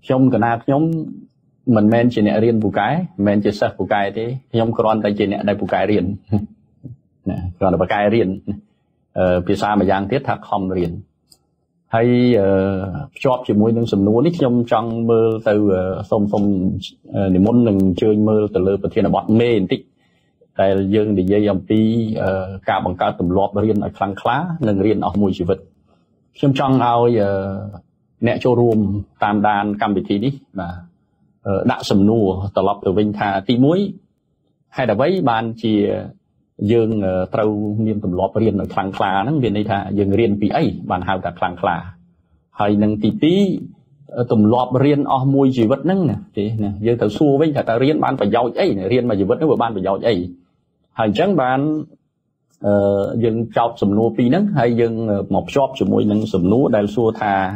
trong cái nào nhóm mình men chỉ nè riêng bù cái men chỉ sợ bù cái thế nhóm còn tại chỉ nè đại bù cái riêng còn là bù cái riêng vì sao mà giang tiết thắc không riêng hay chọn chỉ môi nâng sầm núi nít trong trong mơ từ sông để muốn nâng chơi mơ từ lơ bờ thiên là bọn mê tích tại dương thì dây dòng pi cả bằng cao tầm lọp riêng ở khang khá nâng riêng ở môi chỉ vật trong trong ao nè cho rùm tam đàn cam bị thi đi mà đã sầm nua tờ lọp từ vinh thà ti muối hay là với ban chỉ dương trâu niêm tầm lọp riêng ở khang khá nâng viên này thà dương riêng pi ấy bàn hào cả khang khá hay nâng tí tầm lọp riêng ở môi chỉ vật nâng nè thì nè dương thử xua với ta riêng ban phải giàu ấy nè riêng mà chỉ vật nó vừa ban phải giàu ấy hay chẳng ban dương chọc sầm nua pi nâng hay dương một shop chỉ môi nâng sầm nua đại xua thà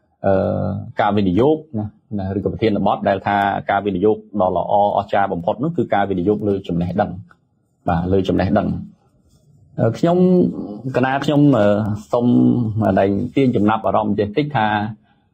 ca video nè rồi cái thiên là bot đại thà ca video đó là o cha bấm phốt nó cứ ca video lười chấm này đằng và lười chấm này đằng nhóm cái nào nhóm xong mà đầy tiên chấm nạp ở trong diện tích thà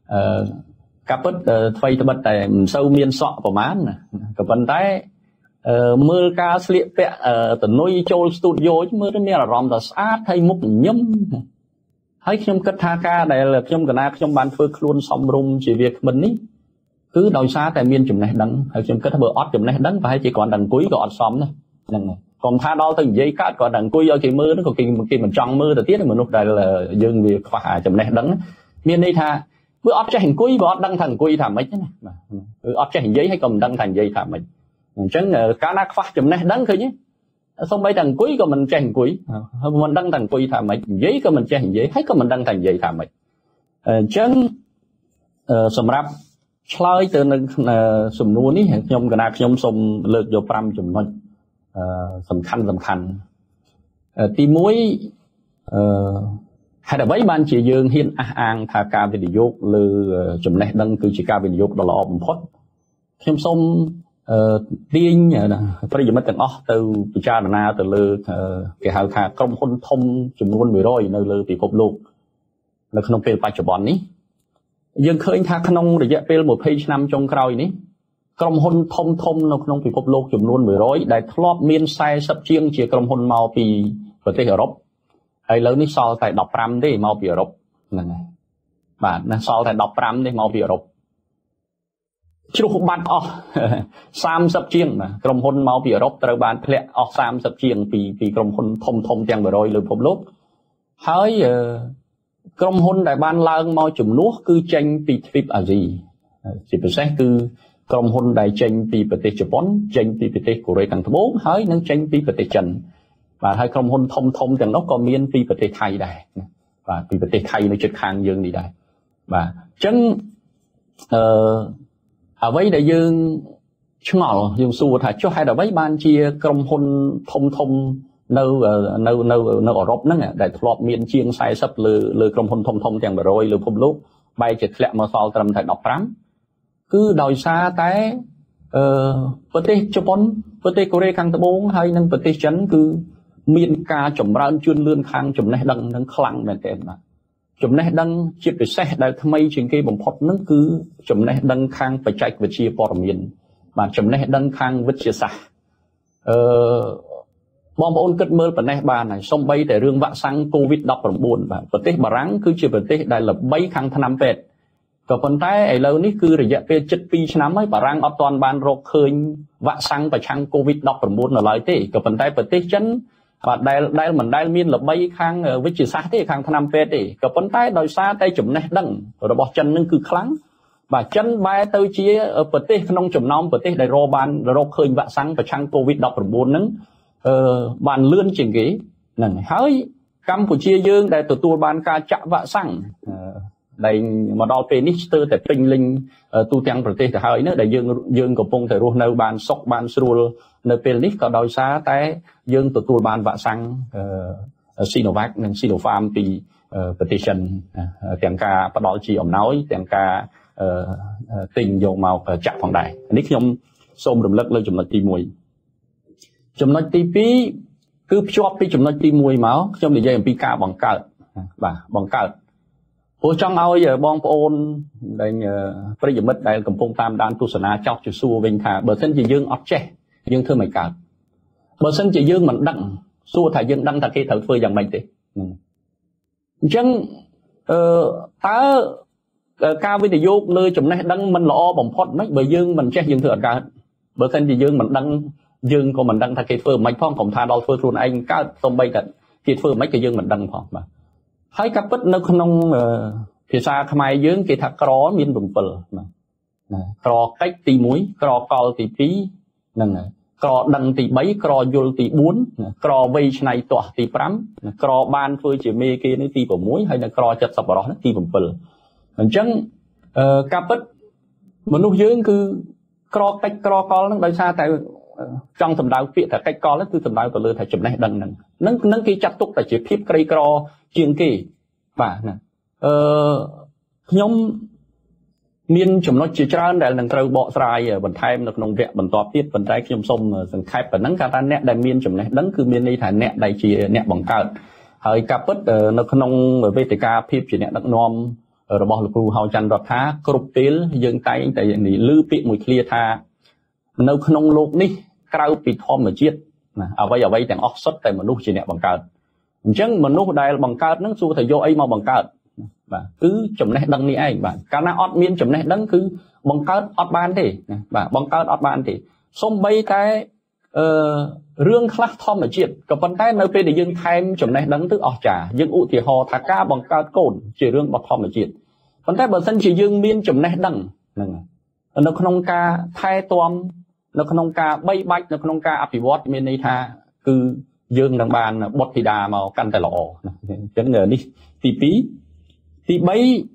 cặp bớt thay cho bớt tại sâu miên sọ của mán cái vấn đề mưa ca sliệp vẽ từ nơi châu studio mưa đó là ròm từ sát hay múc nhâm hay trong kết tha ca đây là trong cái nào trong ban phơi luôn xong rung chỉ việc mình ý cứ đòi xa tại miên chùm này đắng hay trong kết bờ ót chùm này đắng và hay chỉ còn đằng cuối còn xóm này còn tha đo từng giây cát còn đằng cuối do kỳ mưa nó còn kỳ mình trăng mưa thời tiết mình lúc đây là dương việc phá chùm này đắng miên đây tha bữa ót cho hình cuối bữa đăng thành cuối thảm mấy thế này ót cho hình giấy hay còn đăng thành giấy thảm mấy chẳng cá nát phát chùm này đắng thôi nhé xong mấy thằng cuối của mình che hình cuối mình đăng thành cuối thảm mấy giấy của mình che hình giấy hay của mình đăng thành giấy thảm mấy chẳng sầm rap slide từ sầm nuôi ní nhom cái nào nhom sầm lược vô pram chùm thôi sầm khăn tí muối hay là mấy ban chỉ dương hiên an thà ca video lư chùm này đăng cứ chỉ ca video đó là ổn phốt nhom sông tiên bây giờ mới từng từ cha na từ lư cái hào thà công hôn thông chùm luôn bị rồi nơi lư bị cột lục là không phải phải chụp bọn ní dương khơi thà không để dẹp về một page năm trong cày ní công hôn thông nó không bị cột lục chùm luôn bị rồi đại thọp miên sai sắp chiêng chỉ công hôn màu bị vật thể ở rốc hay lớn ní so tại đọc ram đấy màu bị ở rốc này bạn so tại đọc ram đấy màu bị ở rốc chú không bắt sam sập chiêng mà cầm hôn máu bị rốc từ bàn lẹ sam sập chiêng vì cầm hôn thông chẳng rồi lừa phồng lốpហើយcầm hôn đại ban lang mau chùm nuốt cứ tranh vì trip à gì chỉ phải xét cứ cầm hôn đại tranh vì bờ tây Japan tranh vì bờ tây Korea càng thốnហើយនឹងtranh vì bờ tây Trần và hai cầm hôn thông chẳng nó còn miên vì bờ tây Thái đây và vì bờ tây Thái nó chật khang dương đi đây và chân ở với đại dương ngỏ dương xua thà cho hai đầu mấy ban chia công hôn thông nâu ở rộp nó đại thọp miền chiên sai sắp lừa công hôn thông chẳng rồi lừa phun lúc bay chật lẹ mà sau tầm thầy đọc lắm cứ đòi xa té bờ tây Japan bờ tây Korea càng tây bốn hay năng bờ tây chấn cứ miền ca chủng ra chuyên lươn khang chủng này đằng năng khăng này kèm mà chùm này đăng chia về xe đại tham mây trên kia bồng phật nó cứ chùm này đăng khang phải chạy về chia bò miền mà chùm này đăng khang vứt chia xa bom ôn cất mơ phần này bà này xong bay để rương vạ sang covid đọc bằng buồn và vật tế bà ráng cứ chia vật tế đại lập bay khang thân năm vẹt còn phần tay ấy lâu ní cứ để dạy về chất pi năm ấy bà ráng ở toàn ban rô khơi vạ sang và sang covid đọc bằng buồn là lại thế còn phần tay vật tế chân và đây mình đây miên là bay khang với chiều xa thế khang tham phê thì cái vấn tay đòi xa tay chụm này đằng rồi bỏ chân nên cứ kháng và chân bay tới chia ở bờ tây nông chụm nông bờ tây đại rô ban rô khơi vạ sáng và sang covid đọc rồi buồn nứng bàn lươn chỉnh ghế này hơi Campuchia dương đại tụi tua ban ca chạm vạ sáng đây mà đo penister tại tinh linh tu trang bờ tây thì hơi nữa đại dương của phong thể ruộng nơi ban sọc ban srul nơi penis có đòi xa tay dương tụi ban vạ sang Sinovac nên Sinopharm thì petition tiếng ca bắt đầu chỉ ông nói tiếng ca tình dầu màu chặt phòng đại nick nhom xôm đầm lắc lên chùm nói ti mùi chùm nói ti pí cứ chóp pí chùm nói ti mùi máu trong thời gian pi ca bằng cờ và bằng cờ Ủa trong ao bong ôn đây bây giờ mất đây cầm phong tam đan tu sna chọc chữ xua vinh thà bờ sân chỉ dương ấp che dương thưa mày cả bờ sân chỉ dương mình đặng xua thà dương đăng thà khi thở phơi dạng mình thì chẳng ta cao với thì vô nơi chùm này đăng mình lo bồng phốt mấy bờ dương mình che dương thừa cả bờ sân chỉ dương mình đăng dương của mình đăng thà khi phơi mấy phong cộng thà đo phơi luôn anh cá tôm bay thật khi phơi mấy cái dương mình đăng phong mà thấy cặp bích nó không thì xa không ai dướng cái thật có miên bùng bờ có cách tì muối có cò tì tí có đằng tì bấy có vô tì bún có vây này tỏa tì pram có ban phơi chỉ mê kia nó tì vào muối hay là có chặt sập vào đó nó tì bùng bờ chẳng cặp bích mà lúc dướng cứ có cách có nó đời xa tại trong tầm đào chuyện thật cách có nó cứ tầm đào từ lừa thầy chụp này đằng nâng cái chặt túc là chỉ phép cây có chiên kỳ và nhóm miên chủng nó chỉ trơn để lần trâu bọ sài bẩn thay nó nông vẹn bẩn to tiết bẩn trái nhom sông sừng khai bẩn nắng ta nẹt đại miên chủng này đắng cứ miên đi thải nẹt đại chỉ nẹt bằng cạn hơi cà pít nó nông VTK phép chỉ nẹt đắng nom rồi bỏ lục hào chăn đọt thá cột teel dương tay tại vì lư bị mùi clear tha nó nông lục đi cao bị thom mà chết ở vâyទាំងអស់សុទ្ធតែមនុស្សជាអ្នកបង្កើតអញ្ចឹងមនុស្សដែលបង្កើតហ្នឹងសួរថាយកអីមកបង្កើតបាទគឺចំណេះដឹងនេះឯងបាទកាលណាអត់មានចំណេះដឹងគឺបង្កើតអត់បានទេបាទបង្កើតអត់បានទេសូម្បីតែរឿងខ្លះធម្មជាតិក៏ប៉ុន្តែនៅពេលដែលយើងថែមចំណេះដឹងទៅអស្ចារ្យយើងឧទាហរណ៍ថាការបង្កើតកូនជារឿងរបស់ធម្មជាតិប៉ុន្តែបើសិនជាយើងមានចំណេះដឹងហ្នឹងនៅក្នុងការថែទាំនៅក្នុងការបីបាច់នៅក្នុងការអភិវឌ្ឍមានន័យថាគឺយើងនឹងបានបុត្រធីតាមកកាន់តែល្អអញ្ចឹងនេះទី2ទី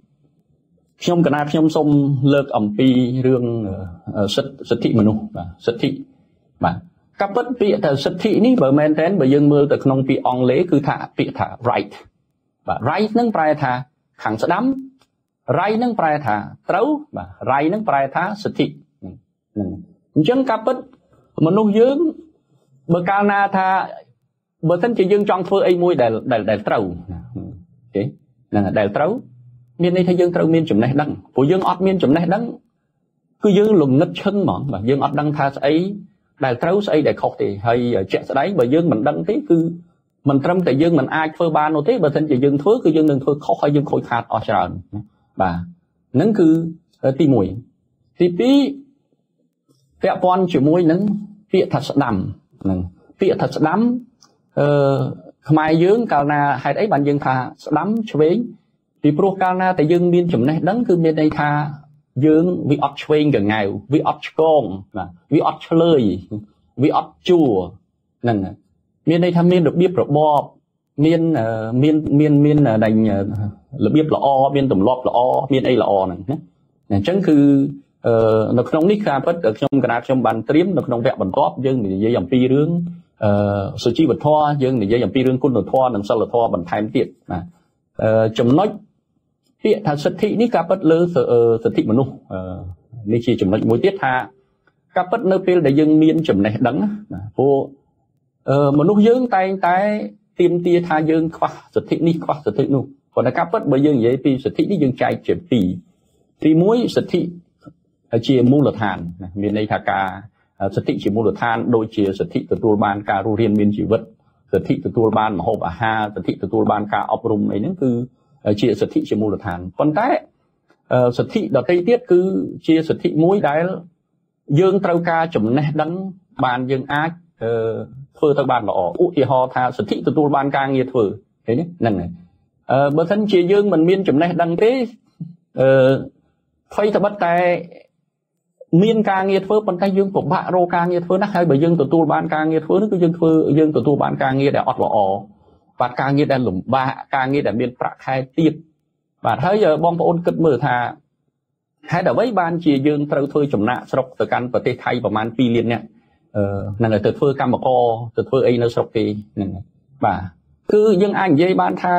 3ខ្ញុំកណាខ្ញុំសូមលើកអំពីរឿងសិទ្ធិមនុស្សបាទសិទ្ធិបាទកាពិតពាក្យថាសិទ្ធិនេះបើមែនតើបើយើងមើលទៅក្នុងពាក្យអង់គ្លេសគឺថាពាក្យថា right បាទ right នឹងប្រែថាខាងស្ដាំ right នឹងប្រែថាត្រូវបាទ right នឹងប្រែថាសិទ្ធិអញ្ចឹងកាពិតមនុស្សយើងបើកាលណាថាបើមិនជាយើងចង់ធ្វើអីមួយដែលត្រូវទេហ្នឹងដែលត្រូវមានន័យថាយើងត្រូវមានចំណេះដឹងព្រោះយើងអត់មានចំណេះដឹងគឺយើងលងងឹតឈឹងហ្មងបាទយើងអត់ដឹងថាស្អីដែលត្រូវស្អីដែលខុសទេហើយជាក់ស្ដែងបើយើងមិនដឹងទេគឺមិនត្រឹមតែយើងមិនអាចធ្វើបាននោះទេបើមិនជាយើងធ្វើគឺយើងនឹងធ្វើខុសហើយយើងខូចខាតអស់ច្រើនបាទហ្នឹងគឺទី1ទី2ពាក់ព័ន្ធជាមួយនឹងពាក្យថាស្ដាំហ្នឹងពាក្យថាស្ដាំខ្មែរយើងកាលណាហេតុអីបានយើងថាស្ដាំឆ្វេងពីព្រោះកាលណាតែយើងមានចំណេះដឹងគឺមានន័យថាយើងវាអត់ឆ្វេងកងាវវាអត់ឆ្កងបាទវាអត់ឆ្លើយវាអត់ជួរហ្នឹងមានន័យថាមានរបៀបរបបមានដែលរបៀបល្អមានទម្លាប់ល្អមានអីល្អហ្នឹងណាអញ្ចឹងគឺនៅក្នុងនេះការពិតខ្ញុំកណាខ្ញុំបានត្រៀមនៅក្នុងវគ្គបន្ទាប់យើងនិយាយអំពីរឿងសុជីវធម៌យើងនិយាយអំពីរឿងគុណធម៌និងសិលធម៌បន្ថែមទៀតណាចំណុចពាក្យថាសិទ្ធិនេះការពិតលើសិទ្ធិមនុស្សនេះជាចំណុចមួយទៀតថាការពិតនៅពេលដែលយើងមានចំណេះដឹងណាព្រោះមនុស្សយើងតែងតែទាមទារថាយើងខ្វះសិទ្ធិនេះខ្វះសិទ្ធិនោះប៉ុន្តែការពិតបើយើងនិយាយពីសិទ្ធិនេះយើងចែកជាពីរទី1សិទ្ធិជាមូលដ្ឋានមានន័យថាការសិទ្ធិជាមូលដ្ឋានដូចជាសិទ្ធិទទួលបានការរស់រានមានជីវិតសិទ្ធិទទួលបានម្ហូបអាហារសិទ្ធិទទួលបានការអប់រំអីហ្នឹងគឺជាសិទ្ធិជាមូលដ្ឋានប៉ុន្តែសិទ្ធិដទៃទៀតគឺជាសិទ្ធិមួយដែលយើងត្រូវការចំណេះដឹងបានយើងអាចធ្វើទៅបានល្អឧទាហរណ៍ថាសិទ្ធិទទួលបានការងារធ្វើឃើញហ្នឹងហើយបើមិនជាយើងមិនមានចំណេះដឹងទេអ្វីត្បិតតែមានការងារធ្វើប៉ុន្តែយើងពិបាករកការងារធ្វើណាស់ហើយបើយើងទទួលបានការងារធ្វើនោះគឺយើងទទួលបានការងារដែលអត់ល្អបាទការងារដែលលំបាកការងារដែលមានប្រាក់ខែទាបបាទហើយបងប្អូនគិតមើលថាហេតុអ្វីបានជាយើងត្រូវធ្វើចំណាក់ស្រុកទៅកាន់ប្រទេសថៃប្រហែល2លាននាក់ហ្នឹងហើយទៅធ្វើកម្មករទៅធ្វើអីនៅស្រុកគេហ្នឹងបាទគឺយើងអាចនិយាយបានថា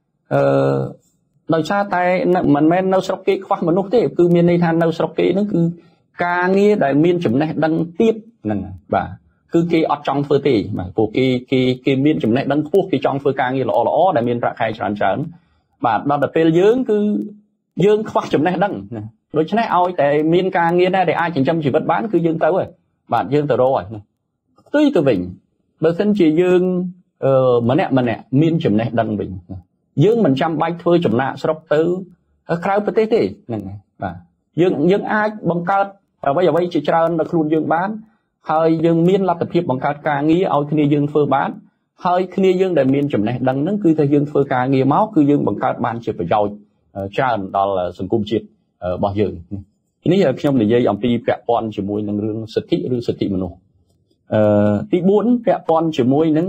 ដោយសារតែមិនមែននៅស្រុកគេខ្វះមនុស្សទេគឺមានន័យថានៅស្រុកគេហ្នឹងគឺការងារដែលមានចំណេះដឹងទាបហ្នឹងបាទគឺគេអត់ចង់ធ្វើទេបាទព្រោះគេមានចំណេះដឹងខ្ពស់គេចង់ធ្វើការងារល្អដែលមានប្រាក់ខែច្រើនបាទដល់ទៅពេលយើងគឺយើងខ្វះចំណេះដឹងដូច្នេះឲ្យតែមានការងារណាដែលអាចចិញ្ចឹមជីវិតបានគឺយើងទៅហើយបាទយើងទៅរកហើយផ្ទុយទៅវិញបើសិនជាយើងម្នាក់មានចំណេះដឹងវិញយើងមិនចាំបាច់ធ្វើចំណាកស្រុកទៅក្រៅប្រទេសទេហ្នឹងហើយបាទយើងអាចបង្កើតអ្វីជាច្រើនដល់ខ្លួនយើងបានហើយយើងមានលទ្ធភាពបង្កើតការងារឲ្យគ្នាយើងធ្វើបានហើយគ្នាយើងដែលមានចំណេះដឹងហ្នឹងគឺថាយើងធ្វើការងារមកគឺយើងបង្កើតបានជាប្រយោជន៍ច្រើនដល់សង្គមជាតិរបស់យើងនេះខ្ញុំនិយាយអំពីពាក់ព័ន្ធជាមួយនឹងរឿងសិទ្ធិឬសិទ្ធិមនុស្សទី4ពាក់ព័ន្ធជាមួយនឹង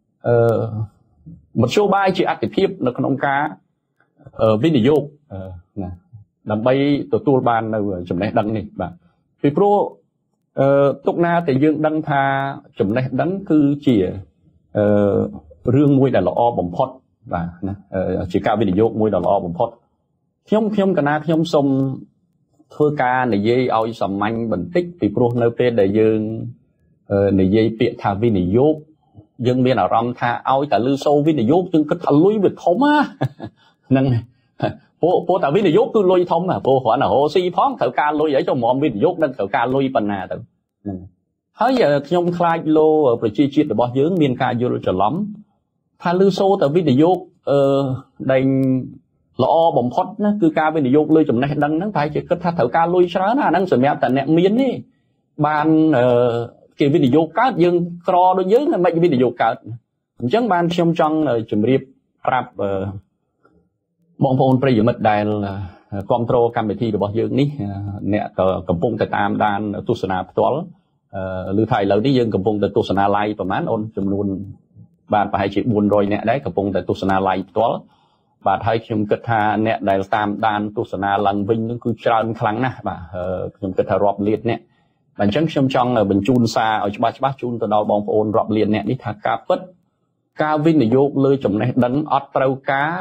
មធ្យោបាយជាអតិភិបនៅក្នុងការវិនិយោគណាដើម្បីទទួលបាននៅចំណេះដឹងនេះបាទពីព្រោះទុកណាតែយើងដឹងថាចំណេះដឹងគឺជារឿងមួយដែលល្អបំផុតបាទណាជាការវិនិយោគមួយដ៏ល្អបំផុតខ្ញុំកណាខ្ញុំសូមធ្វើការនិយាយឲ្យសាមញ្ញបន្តិចពីព្រោះនៅពេលដែលយើងនិយាយពាក្យថាវិនិយោគយើងមានអារម្មណ៍ថាឲ្យតែលឺសូរវិនិយោគយើងគិតថាលុយវាធំហ្នឹងព្រោះតែវិនិយោគគឺលុយធំព្រោះគ្រាន់តែរកស៊ីផងត្រូវការលុយអីចុះហ្មងវិនិយោគនឹងត្រូវការលុយប៉ុណ្ណាទៅហ្នឹងហើយខ្ញុំខ្លាចលោប្រជាជាតិរបស់យើងមានការយល់ច្រឡំថាលឺសូរតែវិនិយោគដែលល្អបំផុតណាគឺការវិនិយោគលើចំណេះដឹងហ្នឹងប្រហែលជាគិតថាត្រូវការលុយច្រើនណាហ្នឹងសម្រាប់តែអ្នកមាននេះបានគេវិនិយោគកើតយើងក្រដូចយើងមិនវិនិយោគកើតអញ្ចឹងបានខ្ញុំចង់ជម្រាបប្រាប់បងប្អូនប្រិយមិត្តដែលគ្រប់គ្រងកម្មវិធីរបស់យើងនេះអ្នកកំពុងតែតាមដានទស្សនាផ្ទាល់ឬថាឥឡូវនេះយើងកំពុងតែទស្សនា live ប្រហែលអូនចំនួនបាទប្រហែលជា400អ្នកដែរកំពុងតែទស្សនា live ផ្ទាល់បាទហើយខ្ញុំគិតថាអ្នកដែលតាមដានទស្សនាឡើងវិញនឹងគឺច្រើនខ្លាំងណាស់បាទខ្ញុំគិតថារាប់លានអ្នកបាទអញ្ចឹងខ្ញុំចង់បញ្ជូនសារឲ្យច្បាស់ជូនទៅដល់បងប្អូនរាប់លានអ្នកនេះថាការពិតការវិនិយោគលើចំណេះដឹងអត់ត្រូវការ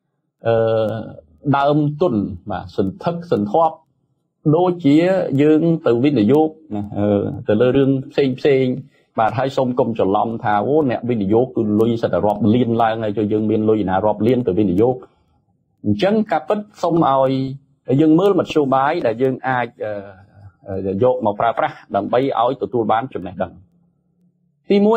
ដើមទុនបាទសន្ធឹកសន្ធាប់ដូចជាយើងទៅវិនិយោគណាទៅលើរឿងផ្សេងបាទហើយសូមកុំច្រឡំថាអូអ្នកវិនិយោគគឺលុយសិតតែរាប់លានឡើងហើយយើងមានលុយណារាប់លានទៅវិនិយោគអញ្ចឹងការពិតសូមឲ្យយើងមើលមធ្យោបាយដែលយើងអាចយកមកប្រើប្រាស់ដើម្បីឲ្យទទួលបានចំណេះដឹងទី1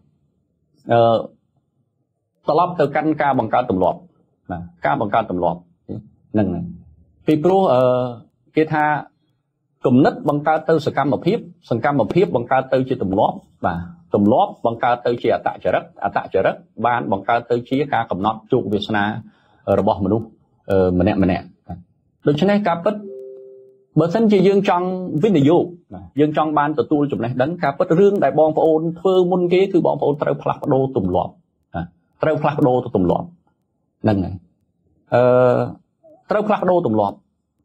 ត្រឡប់ទៅកាន់ការបង្កើតទម្លាប់ណាការបង្កើតទម្លាប់ហ្នឹងពីព្រោះគេថាគំនិតបង្កើតទៅសកម្មភាពបង្កើតទៅជាទម្លាប់បាទទម្លាប់បង្កើតទៅជាអត្តចរិតបានបង្កើតទៅជាការកំណត់ជោគវាសនារបស់មនុស្សម្នាក់ដូច្នេះការពិតបើសិនជាយើងចង់វិនិយោគយើងចង់បានទទួលចំណេះដឹងការពិតរឿងដែលបងប្អូនធ្វើមុនគេគឺបងប្អូនត្រូវផ្លាស់ប្ដូរទម្លាប់ត្រូវផ្លាស់ប្ដូរទៅទម្លាប់ហ្នឹងហើយត្រូវផ្លាស់ប្ដូរទម្លាប់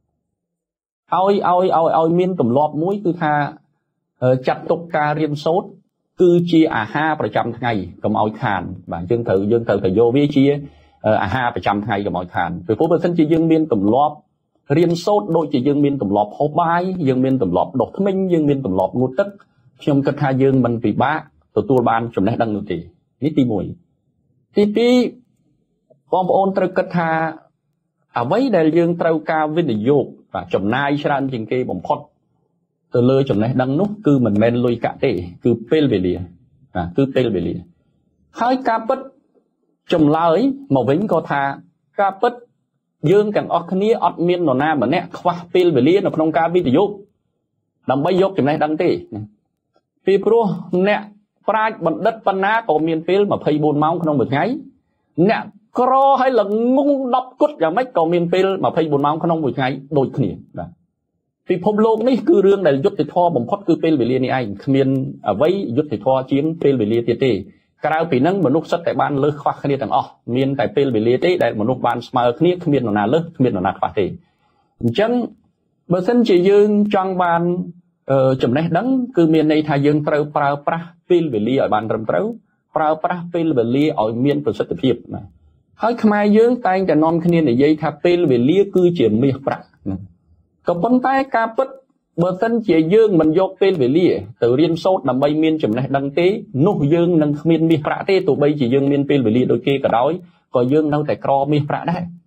ឲ្យមានទម្លាប់មួយគឺថាចាត់ទុកការរៀនសូត្រគឺជាអាហារប្រចាំថ្ងៃកុំឲ្យខានបាទយើងត្រូវតែយកវាជាអាហារប្រចាំថ្ងៃកុំឲ្យខានពីព្រោះបើសិនជាយើងមានទម្លាប់រៀនសូត្រដូចជាយើងមានទម្លាប់ហូបបាយយើងមានទម្លាប់ដុសធ្មេញយើងមានទម្លាប់ងូតទឹកខ្ញុំគិតថាយើងមិនពិបាកទទួលបានចំណេះដឹងនោះទេនេះទី1ទី2បងប្អូនត្រូវគិតថាអ្វីដែលយើងត្រូវការវិនិយោគបាទចំណាយច្រើនជាងគេបំផុតទៅលើចំណេះដឹងនោះគឺមិនមែនលុយកាក់ទេគឺពេលវេលាគឺពេលវេលាហើយការពិតចម្លើយមកវិញក៏ថាការពិតយើងទាំងអស់គ្នាអត់មាននរណាម្នាក់ខ្វះពេលវេលានៅក្នុងការវិនិយោគដើម្បីយកចំណេះដឹងទេពីព្រោះអ្នកប្រាជ្ញបណ្ឌិតប៉ុណ្ណាក៏មានពេល24ម៉ោងក្នុងមួយថ្ងៃអ្នកក្រហើយល្ងង10គត់យ៉ាងម៉េចក៏មានពេល24ម៉ោងក្នុងមួយថ្ងៃដូចគ្នាបាទពិភពលោកនេះគឺរឿងដែលយុត្តិធម៌បំផុតគឺពេលវេលានេះឯងគ្មានអ្វីយុត្តិធម៌ជាងពេលវេលាទៀតទេក្រៅពីនឹងមនុស្សសិតតែបានលើសខ្វះគ្នាទាំងអស់មានតែពេលវេលាទេដែលមនុស្សបានស្មើគ្នាគ្មាននរណាលើសគ្មាននរណាខ្វះទេអញ្ចឹងបើសិនជាយើងចង់បានចំណេះដឹងគឺមានន័យថាយើងត្រូវប្រើប្រាស់ពេលវេលាឲ្យបានត្រឹមត្រូវប្រើប្រាស់ពេលវេលាឲ្យមានប្រសិទ្ធភាពណាហើយខ្មែរយើងតែងតែនាំគ្នានិយាយថាពេលវេលាគឺជាមាសប្រាក់ក៏ប៉ុន្តែការពិតបើសិនជាយើងមិនយកពេលវេលាទៅរៀនសូត្រដើម្បីមានចំណេះដឹងទេនោះយើងនឹងគ្មានមាសប្រាក់ទេទោះបីជាយើងមានពេលវេលាដូចគេក៏ដោយក៏យើងនៅតែក្រមាសប្រាក់ដែរ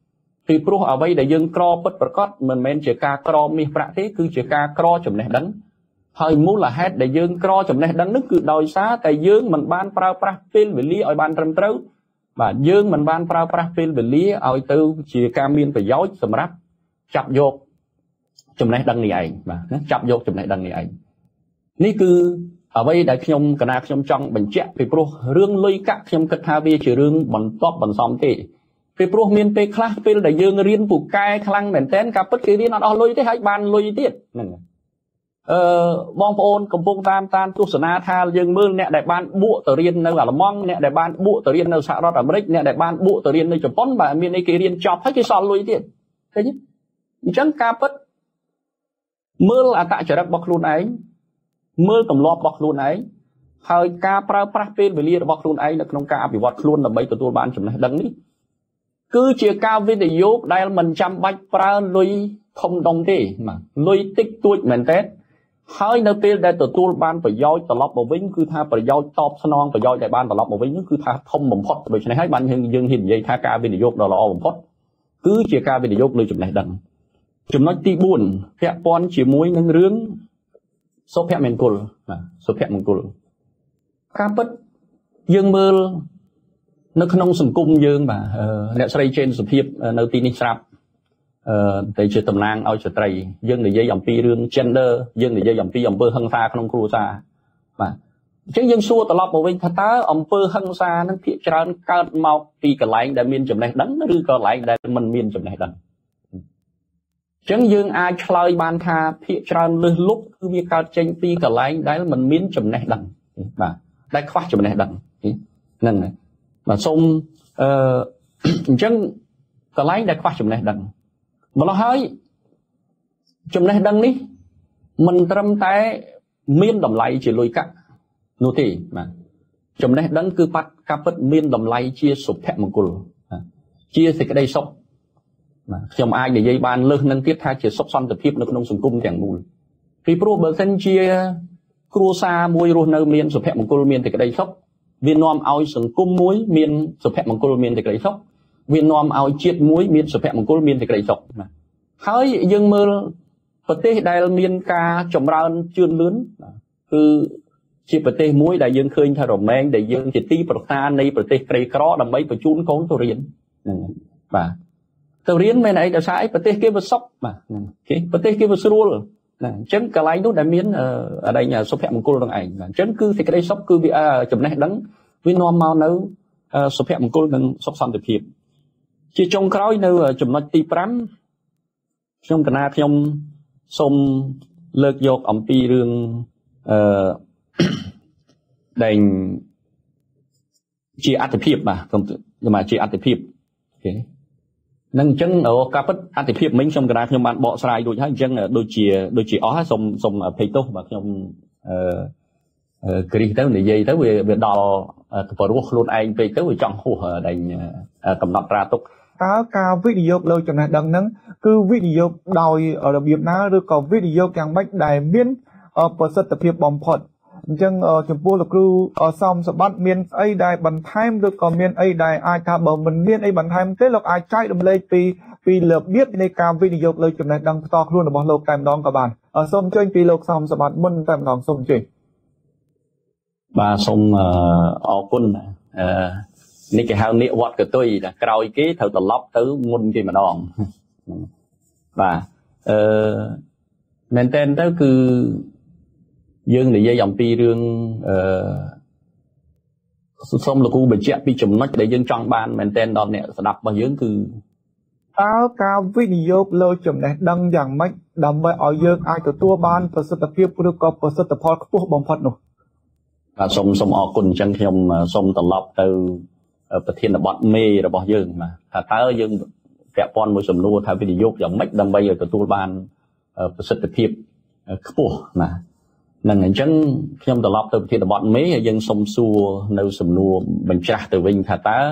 ពីព្រោះអ្វីដែលយើងក្រពិតប្រកបមិនមែនជាការក្រមាសប្រាក់ទេគឺជាការក្រចំណេះដឹងហើយមូលហេតុដែលយើងក្រចំណេះដឹងនោះគឺដោយសារតែយើងមិនបានប្រើប្រាស់ពេលវេលាឲ្យបានត្រឹមត្រូវបាទយើងមិនបានប្រើប្រាស់ពេលវេលាឲ្យទៅជាការមានប្រយោជន៍សម្រាប់ចាប់យកចំណេះដឹងនេះឯងបាទចាប់យកចំណេះដឹងនេះឯងនេះគឺអ្វីដែលខ្ញុំកណាខ្ញុំចង់បញ្ជាក់ពីព្រោះរឿងលុយកាក់ខ្ញុំគិតថាវាជារឿងបន្ទាប់បន្សំទេពីព្រោះមានពេលខ្លះពេលដែលយើងរៀនពូកែខ្លាំងមែនតើការពិតគេរៀនអត់អស់លុយទេហើយបានលុយទៀតហ្នឹងបងប្អូនកំពុងតាមទស្សនាថាយើងមើលអ្នកដែលបានបួកទៅរៀននៅអាល្លឺម៉ង់អ្នកដែលបានបួកទៅរៀននៅសហរដ្ឋអាមេរិកអ្នកដែលបានបួកទៅរៀននៅជប៉ុនបាទមានអីគេរៀនចប់ហើយគេសល់លុយទៀតឃើញទេអញ្ចឹងការពិតមើលអត្តចរិតរបស់ខ្លួនឯងមើលទម្លាប់របស់ខ្លួនឯងហើយការប្រើប្រាស់ពេលវេលារបស់ខ្លួនឯងនៅក្នុងការអភិវឌ្ឍខ្លួនដើម្បីទទួលបានចំណេះដឹងនេះគឺជាការវិនិយោគដែលមិនចាំបាច់ប្រើលុយធំដុំទេបាទលុយតិចតួចមែនតើហើយនៅពេលដែលទទួលបានប្រយោជន៍ត្រឡប់មកវិញគឺថាប្រយោជន៍តបស្នងប្រយោជន៍ដែលបានត្រឡប់មកវិញនោះគឺថាធំបំផុតដូច្នេះហើយបានយើងហ៊ាននិយាយថាការវិនិយោគដ៏ល្អបំផុតគឺជាការវិនិយោគលើចំណេះដឹងចំណុចទី4ពាក់ព័ន្ធជាមួយនឹងរឿងសុភមង្គលបាទសុភមង្គលការពិតយើងមើលនៅក្នុងសង្គមយើងបាទអ្នកស្រីចេនសុភាពនៅទីនេះស្រាប់តែជាតំណាងឲ្យស្ត្រីយើងនិយាយអំពីរឿង gender យើងនិយាយអំពីអំពើហិង្សាក្នុងគ្រួសារបាទអញ្ចឹងយើងសួរត្រឡប់មកវិញថាតើអំពើហិង្សានឹងភាគច្រើនកើតមកពីកន្លែងដែលមានចំណេះដឹងឬក៏កន្លែងដែលមិនមានចំណេះដឹងអញ្ចឹងយើងអាចឆ្លើយបានថាភាគច្រើនលើសលប់គឺវាកើតចេញពីកន្លែងដែលមិនមានចំណេះដឹងបាទដែលខ្វះចំណេះដឹងហ្នឹងហើយបាទសូមអញ្ចឹងកន្លែងដែលខ្វះចំណេះដឹងម្ល៉េះហើយចំណេះដឹងនេះមិនត្រឹមតែមានតម្លៃជាលុយកាក់នោះទេបាទចំណេះដឹងគឺការពិតមានតម្លៃជាសុភមង្គលជាសេចក្តីសុខបាទខ្ញុំអាចនិយាយបានលើសនឹងទៀតថាជាសុខសន្តិភាពនៅក្នុងសង្គមទាំងមូលពីព្រោះបើសិនជាគ្រួសារមួយរស់នៅមានសុភមង្គលមានសេចក្តីសុខវានាំឲ្យសង្គមមួយមានសុភមង្គលមានសេចក្តីសុខវានាំឲ្យជាតិមួយមានសុភមង្គលមានសេចក្តីសុខណាហើយយើងមើលប្រទេសដែលមានការចម្រើនជឿនលឿនគឺជាប្រទេសមួយដែលយើងឃើញថារមែងដែលយើងជាទីប្រថានៃប្រទេសក្រីក្រដើម្បីបញ្ជូនកូនទៅរៀនហ្នឹងបាទទៅរៀនមែនអីដោយសារអីប្រទេសគេវាសុខបាទគេប្រទេសគេវាស្រួលណាអញ្ចឹងកន្លែងនោះដែលមានអីសុភមង្គលនឹងឯងអញ្ចឹងគឺសេចក្តីសុខគឺវាចំណេះដឹងវានាំមកនៅសុភមង្គលនិងសុខសន្តិភាពជាចុងក្រោយនៅចំណុចទី5ខ្ញុំកណាខ្ញុំសូមលើកយកអំពីរឿងដែលជាអត្ថភាពបាទខ្ញុំជាអត្ថភាពអូខេនឹងអញ្ចឹងការពិតអត្ថភាពមិញខ្ញុំកណាខ្ញុំបានបកស្រាយរួចហើយអញ្ចឹងដូចជាអស់ហើយសូមអភ័យទោសបាទខ្ញុំគ្រីសទៅនិយាយទៅវាដល់ទៅរស់ខ្លួនឯងពេកទៅវាចង់ហួសដែលកំណត់ត្រាទុកតើការវិនិយោគលើចំណេះដឹងហ្នឹងគឺវិនិយោគដោយរបៀបណាឬក៏វិនិយោគយ៉ាងម៉េចដែលមានប្រសិទ្ធភាពបំផុតអញ្ចឹងចំពោះលោកគ្រូសំសម្បត្តិមានស្អីដែលបន្ថែមឬក៏មានអីដែលអាចថាបើមិនមានអីបន្ថែមទេលោកអាចចែករំលែកពីរបៀបនៃការវិនិយោគលើចំណេះដឹងផ្ទាល់ខ្លួនរបស់លោកតែម្ដងក៏បានសូមអញ្ជើញពីលោកសំសម្បត្តិមុនតែម្ដងសូមអញ្ជើញបាទសូមអរគុណនេះគេហៅនាគវត្តកតុយតែក្រោយគេត្រូវត្រឡប់ទៅមុនគេម្ដងបាទមែនតើទៅគឺយើងនិយាយអំពីរឿងសូមលោកគ្រូបញ្ជាក់ពីចំណុចដែលយើងចង់បានមែនតើដល់អ្នកស្ដាប់របស់យើងគឺតើការវិនិយោគលើចំណេះដឹងយ៉ាងម៉េចដើម្បីឲ្យយើងអាចទទួលបានប្រសិទ្ធភាពឬក៏ប្រសិទ្ធផលខ្ពស់បំផុតនោះបាទសូមអរគុណអញ្ចឹងខ្ញុំសូមត្រឡប់ទៅប្រធានបទមេរបស់យើងបាទថាតើយើងពាក់ព័ន្ធមួយសំណួរថាវិនិយោគយ៉ាងម៉េចដើម្បីឲ្យទទួលបានប្រសិទ្ធភាពខ្ពស់ណានឹងអញ្ចឹងខ្ញុំត្រឡប់ទៅប្រធានបទមេហើយយើងសូមសួរនៅសំណួរបញ្ច្រាស់ទៅវិញថាតើ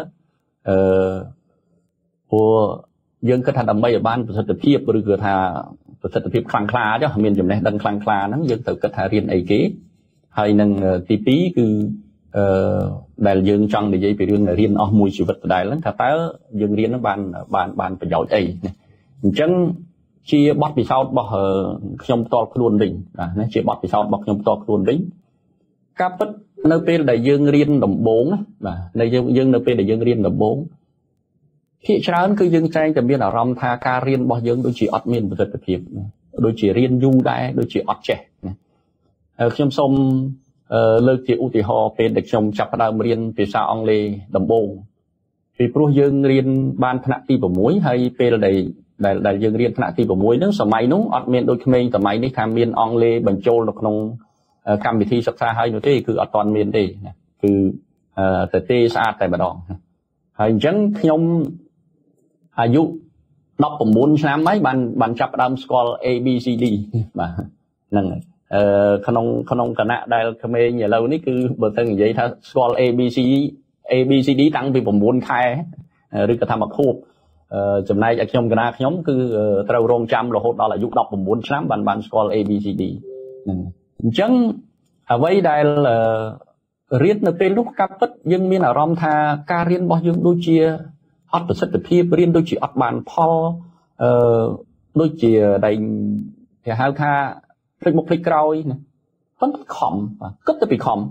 ព្រោះយើងគិតថាដើម្បីឲ្យបានប្រសិទ្ធភាពឬគឺថាប្រសិទ្ធភាពខ្លាំងក្លាចមានចំណេះដឹងខ្លាំងក្លាហ្នឹងយើងត្រូវគិតថារៀនអីគេហើយនឹងទី2គឺ đại dương trong để dây bị riêng là riêng ở mùi chịu vật đại lắm thà tới dương riêng nó bàn phải giỏi ấy chẳng chia bót bị sao bót trong to luôn đỉnh nó chia bót bị sao bót trong to luôn đỉnh các bất nơi bên đại dương riêng đồng bốn nơi dương nơi bên đại dương riêng đồng bốn khi sáng cứ dương tranh từ biên ở rom tha ca riêng bót dương đôi chỉ ọt miền vật thực hiện đôi chỉ riêng du đại đôi chỉ ọt trẻ trong sôngលើកជាឧទាហរណ៍ពេលដែលខ្ញុំចាប់ផ្ដើមរៀនភាសាអង់គ្លេសដំបូងពីព្រោះយើងរៀនបានថ្នាក់ទី6ហើយពេលដែលយើងរៀនថ្នាក់ទី6ហ្នឹងសម័យនោះអត់មានដូចក្មេងសម័យនេះថាមានអង់គ្លេសបញ្ចូលនៅក្នុងកម្មវិធីសិក្សាហើយនោះទេគឺអត់ទាន់មានទេគឺតែទេស្អាតតែម្ដងហើយអញ្ចឹងខ្ញុំអាយុ19ឆ្នាំហើយបានចាប់ផ្ដើមស្គាល់ ABCD បាទហ្នឹងហើយក្នុងគណៈដែលក្មេងឥឡូវនេះគឺបើទៅនិយាយថាស្គាល់ ABCD តាំងពី9ខែឬក៏ថាមកខួបចំណែកឲ្យខ្ញុំគណៈខ្ញុំគឺត្រូវរងចាំរហូតដល់អាយុ19ឆ្នាំបានស្គាល់ ABCD ហ្នឹងអញ្ចឹងអ្វីដែលរៀននៅពេលនោះកាប់ពិតយើងមានអារម្មណ៍ថាការរៀនរបស់យើងដូចជាអត់ប្រសិទ្ធភាពរៀនដូចជាអត់បានផលដូចជាដែលគេហៅថាភ្លេចមុខភ្លេចក្រោយណាប៉ុន្តែខំគិតទៅពីខំ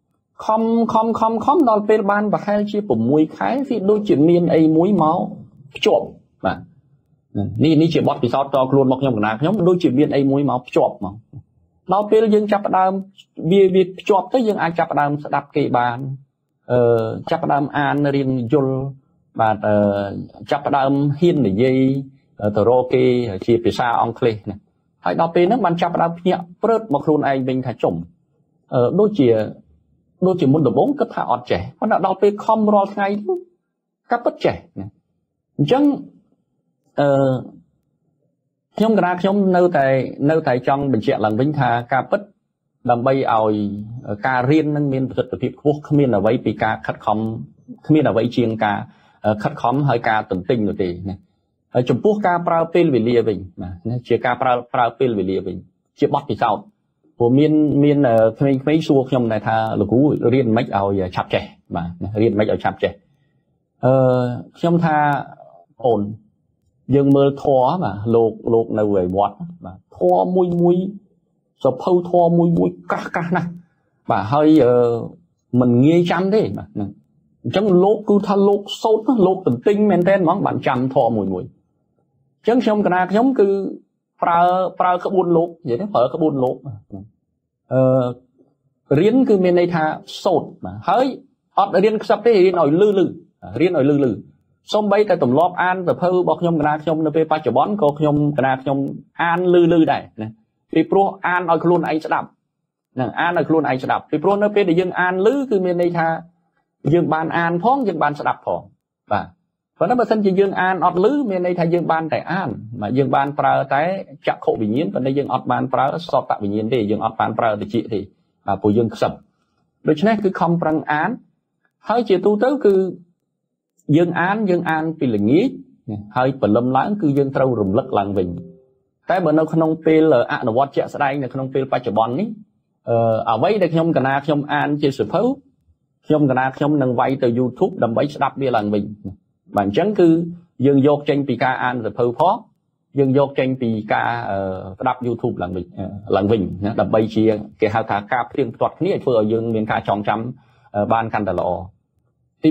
ដល់ពេលបានប្រហែលជា6ខែវាដូចជាមានអីមួយមកភ្ជាប់បាទនេះជាបទពិសោធន៍តខ្លួនមកខ្ញុំកណាខ្ញុំដូចជាមានអីមួយមកភ្ជាប់មកដល់ពេលយើងចាប់ផ្ដើមវាភ្ជាប់ទៅយើងអាចចាប់ផ្ដើមស្ដាប់គេបានចាប់ផ្ដើមអានរៀនយល់បាទចាប់ផ្ដើមហ៊ាននិយាយទៅរកគេជាភាសាអង់គ្លេសណាហើយដល់ពេលហ្នឹងបានចាប់ផ្ដើមភ្ញាក់ព្រឹតមកខ្លួនឯងវិញថាចំដូចជាមុនដំបូងគិតថាអត់ចេះប៉ុន្តែដល់ពេលខំរាល់ថ្ងៃកាប់ពិតចេះអញ្ចឹងខ្ញុំកណាខ្ញុំនៅតែចង់បញ្ជាក់ឡើងវិញថាការពិតដើម្បីឲ្យការរៀននឹងមានប្រសិទ្ធភាពខ្ពស់គ្មានអ្វីពីការខិតខំគ្មានអ្វីជាងការខិតខំហើយការទន្ទិញនោះទេណាចំពោះការប្រើពេលវេលាវិញណាជាការប្រើពេលវេលាវិញជាបទពិសោធន៍ព្រោះមានក្មេងៗសួរខ្ញុំដែរថាលោកគ្រូរៀនមិនឲ្យឆាប់ចេះបាទរៀនមិនឲ្យឆាប់ចេះខ្ញុំថាអូនយើងមើលធម៌បាទលោកនៅឯវត្តបាទធម៌មួយសភៅធម៌មួយកាសណាស់បាទហើយមិនងាយចាំទេបាទហ្នឹងអញ្ចឹងលោកគឺថាលោកសូត្រលោកទន្ទិញមែនតើហ្មងបានចាំធម៌មួយអញ្ចឹងខ្ញុំកណាខ្ញុំគឺប្រើក្បួនលោកនិយាយទៅប្រើក្បួនលោករៀនគឺមានន័យថាសូត្របាទហើយអត់រៀនខ្សឹបទេរៀនឲ្យលឺរៀនឲ្យលឺសូម្បីតែទម្លាប់អានសភៅរបស់ខ្ញុំកណាខ្ញុំនៅពេលបច្ចុប្បន្នក៏ខ្ញុំកណាខ្ញុំអានលឺដែរណាពីព្រោះអានឲ្យខ្លួនឯងស្ដាប់ហ្នឹងអានឲ្យខ្លួនឯងស្ដាប់ពីព្រោះនៅពេលដែលយើងអានលឺគឺមានន័យថាយើងបានអានផងយើងបានស្ដាប់ផងបាទប៉ុន្តែបើសិនជាយើងអានអត់លឺមានន័យថាយើងបានតែអានបាទយើងបានប្រើតែចក្ខុវិញ្ញាណប៉ុន្តែយើងអត់បានប្រើសោតវិញ្ញាណទេយើងអត់បានប្រើតិចទេបាទព្រោះយើងខ្សឹបដូច្នេះគឺខំប្រឹងអានហើយជាទូទៅគឺយើងអានពីល្ងាចហើយព្រលឹមឡើងគឺយើងត្រូវរំលឹកឡើងវិញតែបើនៅក្នុងពេលអនុវត្តជាក់ស្ដែងនៅក្នុងពេលបច្ចុប្បន្ននេះអ្វីដែលខ្ញុំកណាខ្ញុំអានជាសភៅខ្ញុំកណាខ្ញុំនឹងវាយទៅ YouTube ដើម្បីស្ដាប់វាឡើងវិញបាទអញ្ចឹងគឺយើងយកចេញពីការអានសភៅផងយើងយកចេញពីការស្ដាប់ YouTube ឡើងវិញណាដើម្បីជាគេហៅថាការផ្ទៀងផ្ទាត់គ្នាធ្វើឲ្យយើងមានការចងចាំបានកាន់តែល្អទី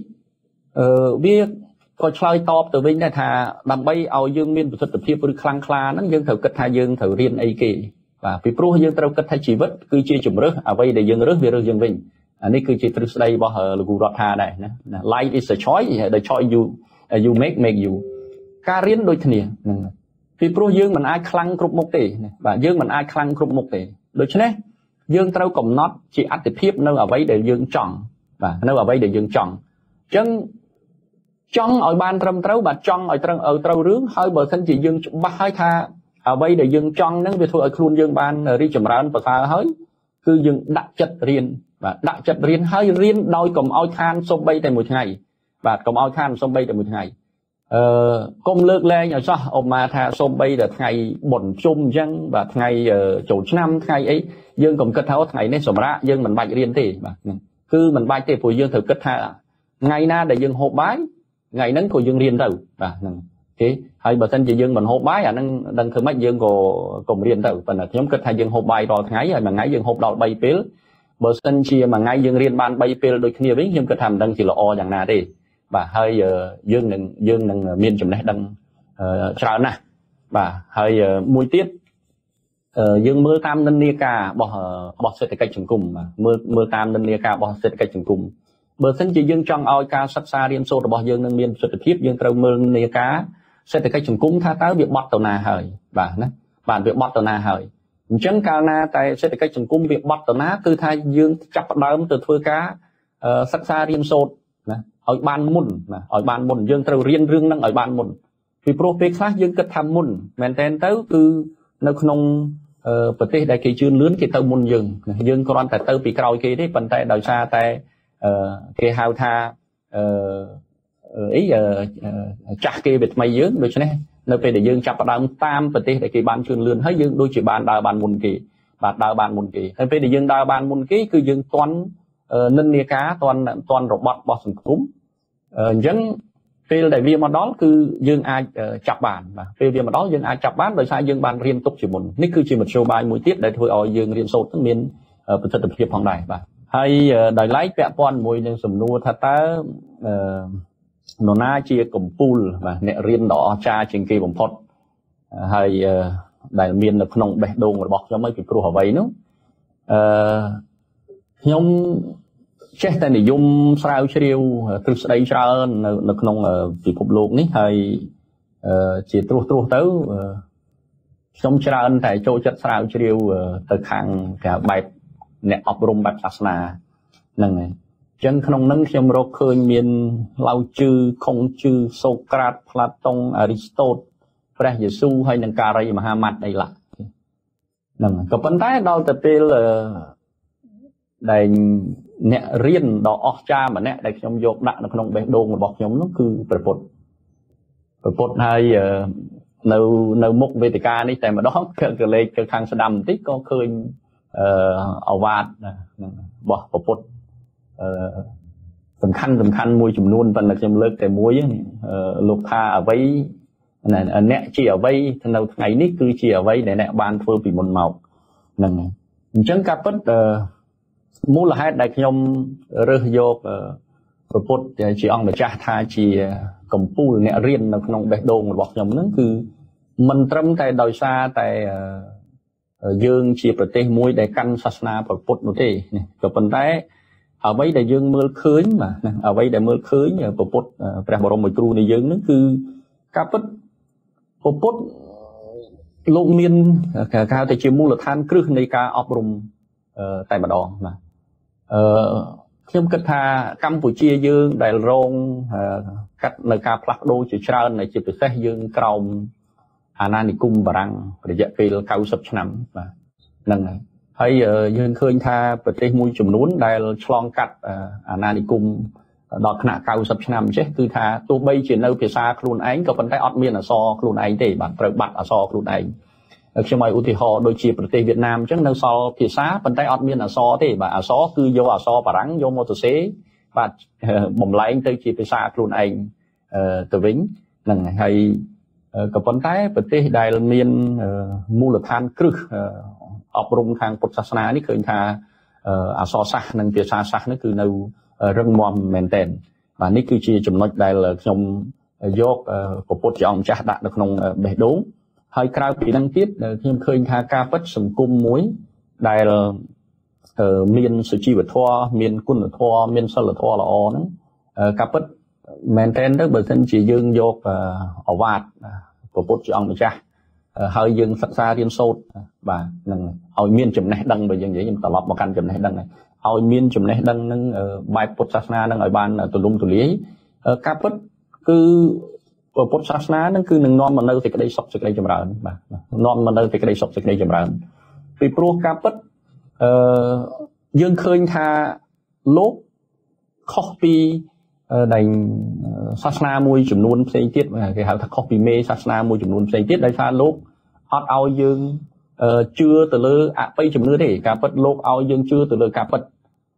2វាក៏ឆ្លើយតបទៅវិញដែរថាដើម្បីឲ្យយើងមានប្រសិទ្ធភាពឬខ្លាំងក្លាហ្នឹងយើងត្រូវគិតថាយើងត្រូវរៀនអីគេបាទពីព្រោះយើងត្រូវគិតថាជីវិតគឺជាជំរើសអ្វីដែលយើងរើសវារើសយើងវិញអានេះគឺជាទ្រឹស្ដីរបស់លោកគ្រូរដ្ឋាដែរណា Life is a choice the choice you make you ការរៀនដូចគ្នាហ្នឹងពីព្រោះយើងមិនអាចខ្លាំងគ្រប់មុខទេបាទយើងមិនអាចខ្លាំងគ្រប់មុខទេដូច្នេះយើងត្រូវកំណត់ជាអត្ថិភាពនៅអ្វីដែលយើងចង់បាទនៅអ្វីដែលយើងចង់អញ្ចឹងចង់ឲ្យបានត្រឹមត្រូវបាទចង់ឲ្យត្រូវរឿងហើយបើសិនជាយើងច្បាស់ហើយថាអ្វីដែលយើងចង់ហ្នឹងវាធ្វើឲ្យខ្លួនយើងបានរីកចម្រើនប្រសើរហើយគឺយើងដាក់ចិត្តរៀនបាទដាក់ចិត្តរៀនហើយរៀនដោយកុំឲ្យខានសូម្បីតែមួយថ្ងៃបាទកុំឲ្យខានសូម្បីតែមួយថ្ងៃកុំលើកលែងឲ្យសោះឧបមាថាសូម្បីតែថ្ងៃបុណ្យជុំអញ្ចឹងបាទថ្ងៃចូលឆ្នាំថ្ងៃអីយើងកុំគិតថាថ្ងៃនេះសម្រាប់យើងមិនបាច់រៀនទេបាទ cứ mình bay tiền của dương thử kết hạ ngày na để dương hộp bái ngày nắng của dương riêng đâu và cái hay bờ sân chỉ dương mình hộp bái nâng đằng thử mấy dương của cùng riêng đâu và là nhóm kết hai dương hộp bài rồi ngày rồi mà ngày dương hộp đào bay pil bờ sân chia mà ngày dương riêng ban bay pil đôi khi với nhưng kết tham đằng chỉ là o dạng nào đi và hơi dương đừng miên chùm này đằng chào nè và hơi mùi tiết dương mưa tam nên nia ca bỏ sẽ cách chừng cùng mà mưa tam nên nia ca bỏ sẽ cách chừng cùng bờ sân chỉ dương trong ao ca sắc xa riêng sâu bỏ dương nâng miên sự tiếp dương trâu mưa nia cá sẽ cách chừng cung tha tới việc bọt tàu na hời và nó bạn việc bọt tàu na hời chân cao na tại sẽ cách chừng cung việc bọt tàu na cứ thay dương chắp đám từ thưa cá sắc xa riêng sâu ở ban môn dương trâu riêng rương năng ở ban môn vì pro khác dương kết tham môn men tên tới cứ nó khôngประเทศใดกี่ชื่นเลื่อนกี่เต้ามุนยังก็ร้อนแต่เต้าปีกรอยกี่ได้ปันแต่ดอยซาแต่กี่ฮาวทาจักกี่เบ็ดไม่เยอะโดยเฉพาะในประเทศยังจับประดามตามประเทศใดกี่บ้านชื่นเลื่อนให้ยังโดยจีบ้านดาวบ้านมุนกี่บาดดาวบ้านมุนกี่ในประเทศยังดาวบ้านมุนกี่คือยังตอนนั่นเนียก้าตอนรบบัดสังคมยังពេលដែលវាមកដល់គឺយើងអាចចាប់បានបាទពេលវាមកដល់យើងអាចចាប់បានដោយសារយើងបានរៀនទុកជាមុននេះគឺជាមធ្យោបាយមួយទៀតដែលធ្វើឲ្យយើងរៀនសូត្រមានប្រសិទ្ធភាពផងដែរបាទហើយដោយឡែកពាក់ព័ន្ធមួយនឹងសំណួរថាតើនរណាជាកម្ពូលបាទអ្នករៀនដ៏អស្ចារ្យជាងគេបំផុតហើយដែលមាននៅក្នុងបេះដូងរបស់ខ្ញុំឯងពីព្រោះអ្វីនោះខ្ញុំចេះតែនិយមស្រាវជ្រាវទ្រឹស្ដីច្រើននៅក្នុងពិភពលោកនេះហើយជាត្រួសទៅខ្ញុំច្រើនតែចូលចិត្តស្រាវជ្រាវទៅខាងបែបអ្នកអប់រំបែបសាសនាហ្នឹងហើយអញ្ចឹងក្នុងហ្នឹងខ្ញុំរកឃើញមានឡៅជឺខុងជឺសូក្រាតផ្លាតុងអារីស្តូតព្រះយេស៊ូវហើយនិងការីមហាម៉ាត់អីឡាហ្នឹងក៏ប៉ុន្តែដល់ទៅពេលដែលអ្នករៀនដ៏អស្ចារ្យម្នាក់ដែលខ្ញុំយកដាក់នៅក្នុងបេះដូងរបស់ខ្ញុំនោះគឺព្រះពុទ្ធហើយនៅមុខវេទិកានេះតែម្ដងក៏លេខទៅខាងស្ដាំបន្តិចក៏ឃើញអវាទរបស់ព្រះពុទ្ធសំខាន់មួយចំនួនប៉ុន្តែខ្ញុំលើកតែមួយលោកថាអ្វីអ្នកជាអ្វីនៅថ្ងៃនេះគឺជាអ្វីដែលអ្នកបានធ្វើពីមុនមកហ្នឹងអញ្ចឹងការពិតមូលហេតុដែលខ្ញុំរើសយកព្រះពុទ្ធជាអង្គម្ចាស់ថាជាកម្ពូលអ្នករៀននៅក្នុងបេះដូងរបស់ខ្ញុំហ្នឹងគឺមិនត្រឹមតែដោយសារតែយើងជាប្រទេសមួយដែលកាន់សាសនាព្រះពុទ្ធនោះទេក៏ប៉ុន្តែអ្វីដែលយើងមើលឃើញបាទអ្វីដែលមើលឃើញព្រះពុទ្ធព្រះបរមគ្រូនៃយើងហ្នឹងគឺការពិតព្រះពុទ្ធលោកមានគេហៅថាជាមូលដ្ឋានគ្រឹះនៃការអប់រំតែម្ដងបាទខ្ញុំគិតថាកម្ពុជាយើងដែលរងកាត់នៅការផ្លាស់ប្ដូរជាច្រើននៃជាពិសេសយើងក្រោមអាណានិគមបារាំងរយៈពេល90ឆ្នាំបាទហ្នឹងហើយយើងឃើញថាប្រទេសមួយចំនួនដែលឆ្លងកាត់អាណានិគមដល់ថ្នាក់90ឆ្នាំចេះគឺថាទោះបីជានៅភាសាខ្លួនឯងក៏ប៉ុន្តែអត់មានអក្សរខ្លួនឯងទេបាទត្រូវបាត់អក្សរខ្លួនឯងខ្ញុំឲ្យឧទាហរណ៍ដូចជាប្រទេសវៀតណាមអញ្ចឹងនៅសល់ភាសាប៉ុន្តែអត់មានអក្សរទេបាទអក្សរគឺយកអក្សរបារាំងយកមកសរសេរបាទបំលែងទៅជាភាសាខ្លួនឯងទៅវិញហ្នឹងហើយក៏ប៉ុន្តែប្រទេសដែលមានមូលដ្ឋានគ្រឹះអប់រំខាងពុទ្ធសាសនានេះឃើញថាអក្សរសាស្ត្រនិងភាសាសាស្ត្រនេះគឺនៅរឹងមាំមែនទែនបាទនេះគឺជាចំណុចដែលខ្ញុំយកព្រះពុទ្ធជាអង្គម្ចាស់ដាក់នៅក្នុងបេះដូងហើយក្រៅពីហ្នឹងទៀតខ្ញុំឃើញថាការពិតសង្គមមួយដែលមានសុជីវធម៌មានគុណធម៌មានសិលធម៌ល្អហ្នឹងការពិតមែនទែនទៅបើមិនជាយើងយកអវាទព្រះពុទ្ធជាអង្គម្ចាស់ហើយយើងសិក្សារៀនសូត្របាទហ្នឹងឲ្យមានចំណេះដឹងបើយើងនិយាយខ្ញុំត្រឡប់មកកាន់ចំណេះដឹងឲ្យមានចំណេះដឹងនឹងបែបពុទ្ធសាសនានឹងឲ្យបានទូលំទូលាយការពិតគឺពុទ្ធសាសនានឹងគឺនឹងនាំមកនៅសេចក្តីសុខសេចក្តីចម្រើនបាទនាំមកនៅសេចក្តីសុខសេចក្តីចម្រើនពីព្រោះការពិតយើងឃើញថាលោកខុសពីដែលសាសនាមួយចំនួនផ្សេងទៀតគេហៅថាខុសពីមេសាសនាមួយចំនួនផ្សេងទៀតដោយសារលោកអត់ឲ្យយើងជឿទៅលើអបិយជំនឿទេការពិតលោកឲ្យយើងជឿទៅលើការពិត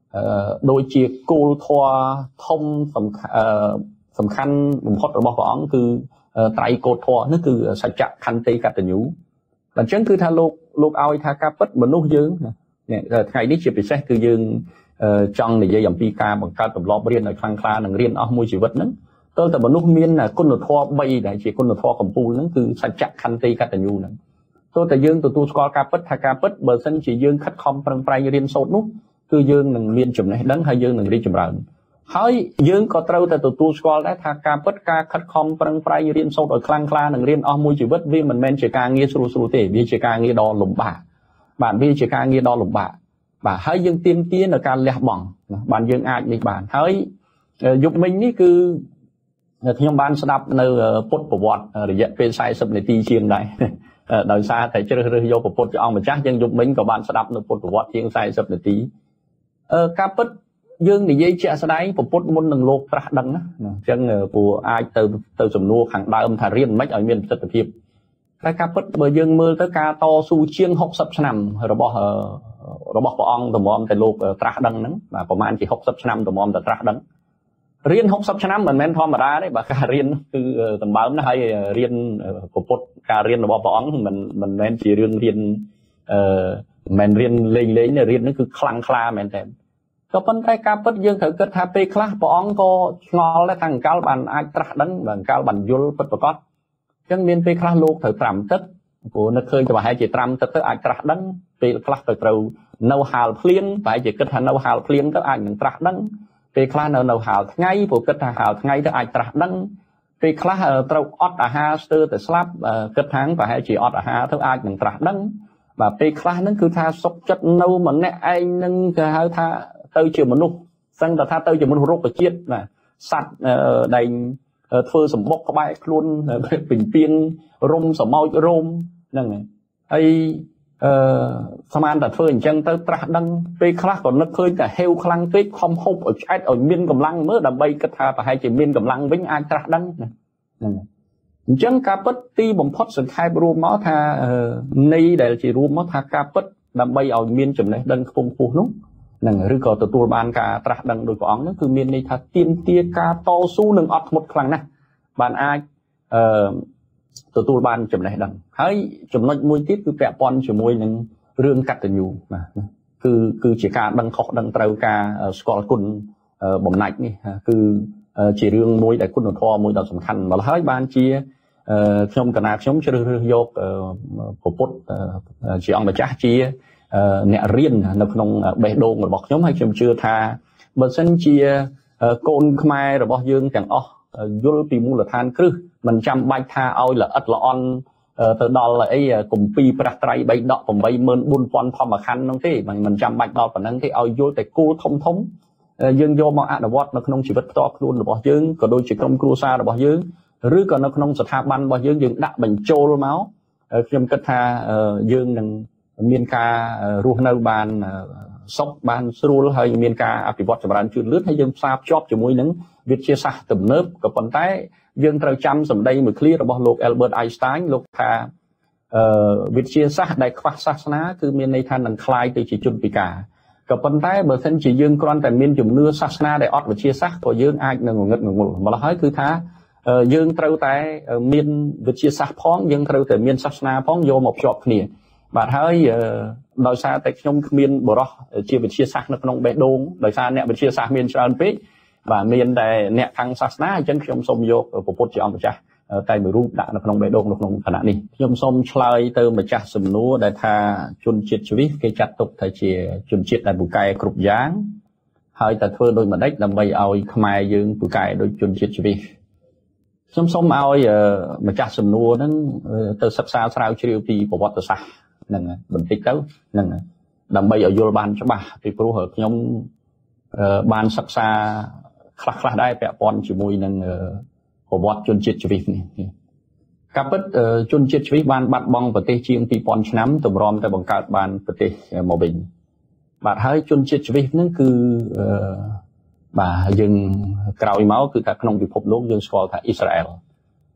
đôi chia cô thoa thôngสำคัญបំផុតរបស់ព្រះអង្គគឺត្រៃកោតធម៌នោះគឺសច្ចៈខន្តីកតញ្ញូអញ្ចឹងគឺថាលោកឲ្យថាការពិតមនុស្សយើងថ្ងៃនេះជាពិសេសគឺយើងចង់និយាយអំពីការបង្កើតទម្លាប់រៀនឲ្យខ្លាំងក្លានិងរៀនអស់មួយជីវិតហ្នឹងទើបតែមនុស្សមានគុណធម៌3ដែលជាគុណធម៌កម្ពូលហ្នឹងគឺសច្ចៈខន្តីកតញ្ញូហ្នឹងទើបតែយើងទទួលស្គាល់ការពិតថាការពិតបើសិនជាយើងខិតខំប្រឹងប្រែងរៀនសូត្រនោះគឺយើងនឹងមានចំណេះដឹងហើយយើងនឹងរីកចម្រើនហើយយើងក៏ត្រូវតែទទួលស្គាល់ដែរថាការពិតការខិតខំប្រឹងប្រែងរៀនសូត្រឲ្យខ្លាំងក្លានិងរៀនអស់មួយជីវិតវាមិនមែនជាការងារស្រួលទេវាជាការងារដ៏លំបាកបាទវាជាការងារដ៏លំបាកបាទហើយយើងទាមទារនៅការលះបង់បានយើងអាចនេះបានហើយយុគមិញនេះគឺខ្ញុំបានស្ដាប់នៅពុទ្ធប្រវត្តិរយៈពេល40នាទីជាងដែរដោយសារតែជ្រើសរើសយកពុទ្ធជាអង្គម្ចាស់យើងយុគមិញក៏បានស្ដាប់នៅពុទ្ធប្រវត្តិជាង40នាទីការពិតយើងនិយាយជាក់ស្ដែងពុទ្ធមុននឹងលោកត្រាស់ដឹងណាអញ្ចឹងព្រោះអាចទៅសំណួរខាងដើមថារៀនមិនឲ្យមានប្រសិទ្ធភាពតែការពិតបើយើងមើលទៅការតស៊ូជាង60ឆ្នាំរបស់ព្រះអង្គតម្រាំតែលោកត្រាស់ដឹងហ្នឹងបាទប្រហែលជា60ឆ្នាំតម្រាំតែត្រាស់ដឹងរៀន60ឆ្នាំមិនមែនធម្មតាទេបាទការរៀនគឺតម្បើមណាស់ហើយរៀនពុទ្ធការរៀនរបស់ព្រះអង្គមិនមែនជារឿងរៀនមិនរៀនលេងទេរៀនហ្នឹងគឺខ្លាំងក្លាមែនតើក៏ប៉ុន្តែការពិតយើងត្រូវគិតថាពេលខ្លះព្រះអង្គក៏ឆ្ងល់ដែរថាអង្កលបានអាចត្រាស់ដឹងបើអង្កលបានយល់ពិតប្រាកដអញ្ចឹងមានពេលខ្លះលោកត្រូវត្រាំទឹកព្រោះនឹកឃើញតែប្រហែលជាត្រាំទឹកទៅអាចត្រាស់ដឹងពេលខ្លះទៅត្រូវនៅហាលភ្លៀងប្រហែលជាគិតថានៅហាលភ្លៀងទៅអាចនឹងត្រាស់ដឹងពេលខ្លះនៅហាលថ្ងៃព្រោះគិតថាហាលថ្ងៃទៅអាចត្រាស់ដឹងពេលខ្លះត្រូវអត់អាហារស្ទើរតែស្លាប់គិតថាប្រហែលជាអត់អាហារទៅអាចនឹងត្រាស់ដឹងបាទពេលខ្លះហ្នឹងគឺថាសុខចិត្តនៅម្នាក់ឯងនឹងគេហៅថាទៅជាមនុស្សសឹងតែថាទៅជាមនុស្សរុក្ខជាតិណាសត្វដែលធ្វើសម្បុកក្បែរខ្លួនពេញពៀនរុំសមោចរោមហ្នឹងហើយស្មានតែធ្វើអញ្ចឹងទៅត្រាស់ដឹងពេលខ្លះក៏នឹកឃើញតែហេវខ្លាំងពេកខំហូបឲ្យឆ្អែតឲ្យមានកម្លាំងមើលដើម្បីគិតថាប្រហែលជាមានកម្លាំងវិញអាចត្រាស់ដឹងហ្នឹងអញ្ចឹងការពិតទីបំផុតសង្ខេបរួមមកថានៃដែលជារួមមកថាការពិតដើម្បីឲ្យមានចំណេះដឹងខ្ពង់ខ្ពស់នោះនឹងឬក៏ទទួលបានការត្រាស់ដឹងដោយព្រះអង្គនោះគឺមានន័យថាទាមទារការតស៊ូនិងអត់ធ្មត់ខ្លាំងណាស់បានអាចទទួលបានចំណេះដឹងហើយចំណុចមួយទៀតគឺពាក់ព័ន្ធជាមួយនឹងរឿងកតញ្ញូបាទគឺជាការដឹងខុសដឹងត្រូវការស្គាល់គុណបំណាច់នេះគឺជារឿងមួយដែលគុណធម៌មួយដ៏សំខាន់ម្ល៉េះហើយបានជាខ្ញុំកណាខ្ញុំជ្រើសរើសយកពុទ្ធជាអង្គម្ចាស់ជាអ្នករៀននៅក្នុងបេះដូងរបស់ខ្ញុំហើយខ្ញុំជឿថាបើសិនជាកូនខ្មែររបស់យើងទាំងអស់យល់ពីមូលដ្ឋានគ្រឹះមិនចាំបាច់ថាឲ្យល្អិតល្អន់ទៅដល់អីគម្ពីរព្រះត្រៃបិដក 84000 ធម្មខណ្ឌនោះទេមិនចាំបាច់ដល់ប៉ុណ្ណឹងទេឲ្យយល់តែគោលធំយើងយកមកអនុវត្តនៅក្នុងជីវិតផ្ទាល់ខ្លួនរបស់យើងក៏ដូចជាក្រុមគ្រួសាររបស់យើងឬក៏នៅក្នុងស្ថាប័នរបស់យើងដាក់បញ្ចូលមកខ្ញុំគិតថាយើងនឹងមានការរស់នៅបានសុខបានស្រួលហើយមានការអភិវឌ្ឍចម្រើនជឿនលឿនហើយយើងផ្សារភ្ជាប់ជាមួយនឹងវិទ្យាសាស្ត្រទំនើបក៏ប៉ុន្តែយើងត្រូវចាំសម្ដីមួយឃ្លារបស់លោក Albert Einstein លោកថាវិទ្យាសាស្ត្រដែលខ្វះសាសនាគឺមានន័យថានឹងคล้ายទៅជាជនពិការក៏ប៉ុន្តែបើសិនជាយើងគ្រាន់តែមានជំនឿសាសនាដែលអត់វិទ្យាសាស្ត្រក៏យើងអាចនឹងងងឹតងងុលម្ល៉េះហើយគឺថាយើងត្រូវតែមានវិទ្យាសាស្ត្រផងយើងត្រូវតែមានសាសនាផងយកមកភ្ជាប់គ្នាបាទហើយដោយសារតែខ្ញុំគ្មានបរិះជាវិទ្យាសាស្ត្រនៅក្នុងបេះដូងដោយសារអ្នកវិទ្យាសាស្ត្រមានច្រើនពេកបាទមានតែអ្នកខាងសាសនាអញ្ចឹងខ្ញុំសូមយកពុទ្ធជាអង្គម្ចាស់តែមួយរូបដាក់នៅក្នុងបេះដូងនៅក្នុងគណៈនេះខ្ញុំសូមឆ្លើយទៅម្ចាស់សំណួរដែលថាជនជាតិជ្វីសគេចាត់ទុកថាជាជនជាតិដែលពូកែគ្រប់យ៉ាងហើយតែធ្វើដោយម្ដេចដើម្បីឲ្យខ្មែរយើងពូកែដោយជនជាតិជ្វីសខ្ញុំសូមឲ្យម្ចាស់សំណួរហ្នឹងទៅសិក្សាស្រាវជ្រាវពីប្រវត្តិសាស្ត្រហ្នឹងបន្តិចទៅហ្នឹងដើម្បីឲ្យយល់បានច្បាស់ពីព្រោះខ្ញុំបានសិក្សាខ្លះដែរពាក់ព័ន្ធជាមួយនឹងប្រវត្តិជនជាតិជ្វីសនេះការពិតជនជាតិជ្វីសបានបាត់បង់ប្រទេសជាង 2000 ឆ្នាំទម្រាំតែបង្កើតបានប្រទេសមកវិញបាទហើយជនជាតិជ្វីសហ្នឹងគឺបាទយើងក្រោយមកគឺថាក្នុងពិភពលោកយើងស្គាល់ថាអ៊ីស្រាអែល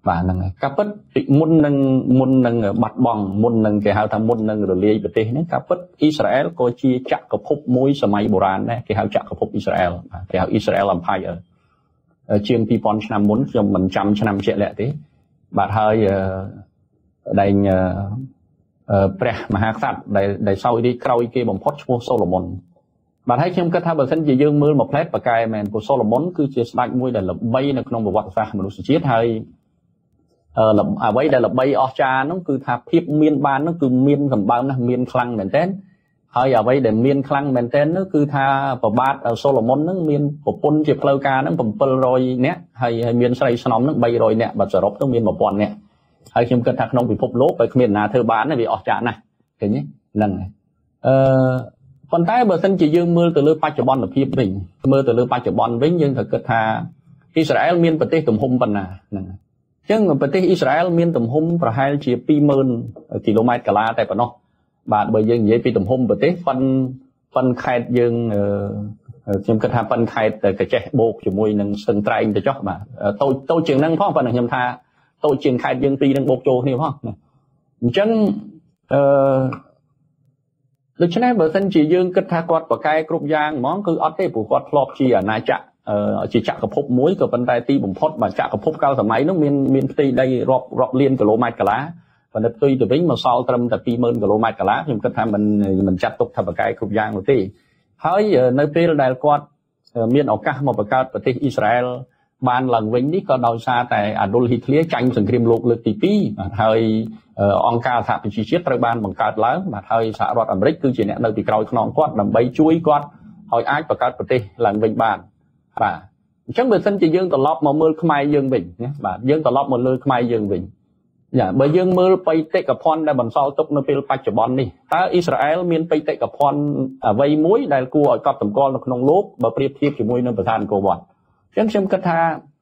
và năng cáp bất muốn nâng bạt bằng muốn nâng cái hào tham muốn nâng rồi liệt bờ tây nó cáp bất Israel có chia chặt cặp hộp mối sớm mai Boran đấy cái hào chặt cặp hộp Israel cái hào Israel Empire chương pi pon năm muốn cho mình trăm năm chạy lẹ thế bạn hơi đành pre mà hát sát đầy sau đi crowd kia bằng pot Solomon bạn thấy trong cái tháp bờ sân chỉ dương mưa một lét và cài mền của Solomon cứ chia sạch mũi để là bay nó không một vật xa mà nó sẽ chết hay là vậy đây là bay Ocha nó cứ tháp hiệp miên ban nó cứ miên cầm bao nó miên khăng mền tên hay vậy để miên khăng mền tên nó cứ tha và bát Solomon nó miên của pôn chụp lâu ca nó cầm pel rồi nè hay miên say snom nó bay rồi nè và giờ nó miên một bọn nè hay trong cái tháp nông bị phục lốpไปmiền nào thưa bán này bị Ocha này cái nhé lần này còn tại bờ sân chỉ dương mưa từ lưỡi ba chục bon là phim bình mưa từ lưỡi ba chục bon với nhưng thật tha Israel miền bờ tây tụm hum phần nào chứ người bờ tây Israel miền tụm hum và hai chỉ 20,000 km cả la tại phần nó bạn bởi dương vậy tụm hum bờ tây phân khai dương trong cái tha phân khai từ cái trẻ bột chỉ mùi nâng sừng trai để cho mà tôi trường năng phong phần nhầm tha tôi trường khai dương ti nâng bột trâu nhiều không chân lúc này bờ sân chỉ dương kết tha quạt và cái group giang món cứ ở đây phụ quạt flop chỉ ở nai chạ chỉ chạ cặp hộp muối của bên tay ti bùng phốt mà chạ cặp hộp cao thầm máy nó miền ti đây rọp liên km cả lá và nó tuy từ tính mà sau trầm tập 20,000 km cả lá nhưng kết tha mình chặt tục thầm và cái group giang một tíហើយនៅពេលដែលគាត់មានឱកាសមកបង្កើតប្រទេសអ៊ីស្រាអែលបានឡើងវិញនេះក៏ដោយសារតែអាដុលហ៊ីតលៀចាញ់សង្គ្រាមលោកលើកទី2បាទហើយអង្គការសហប្រជាជាតិត្រូវបានបង្កើតឡើងបាទហើយសហរដ្ឋអាមេរិកគឺជាអ្នកនៅពីក្រោយខ្នងគាត់ដើម្បីជួយគាត់ឲ្យអាចបង្កើតប្រទេសឡើងវិញបានបាទអញ្ចឹងបើសិនជាយើងត្រឡប់មកមើលខ្មែរយើងវិញណាបាទយើងត្រឡប់មកលើខ្មែរយើងវិញយ៉ាបើយើងមើលបេតិកភណ្ឌដែលបន្សល់ទុកនៅពេលបច្ចុប្បន្ននេះតើអ៊ីស្រាអែលមានបេតិកភណ្ឌអ្វីមួយដែលគួរឲ្យកត់សម្គាល់នៅក្នុងលោកបើប្រៀបធៀបជាមួយនឹងប្រធានគោវត្តអញ្ចឹងខ្ញុំគិតថា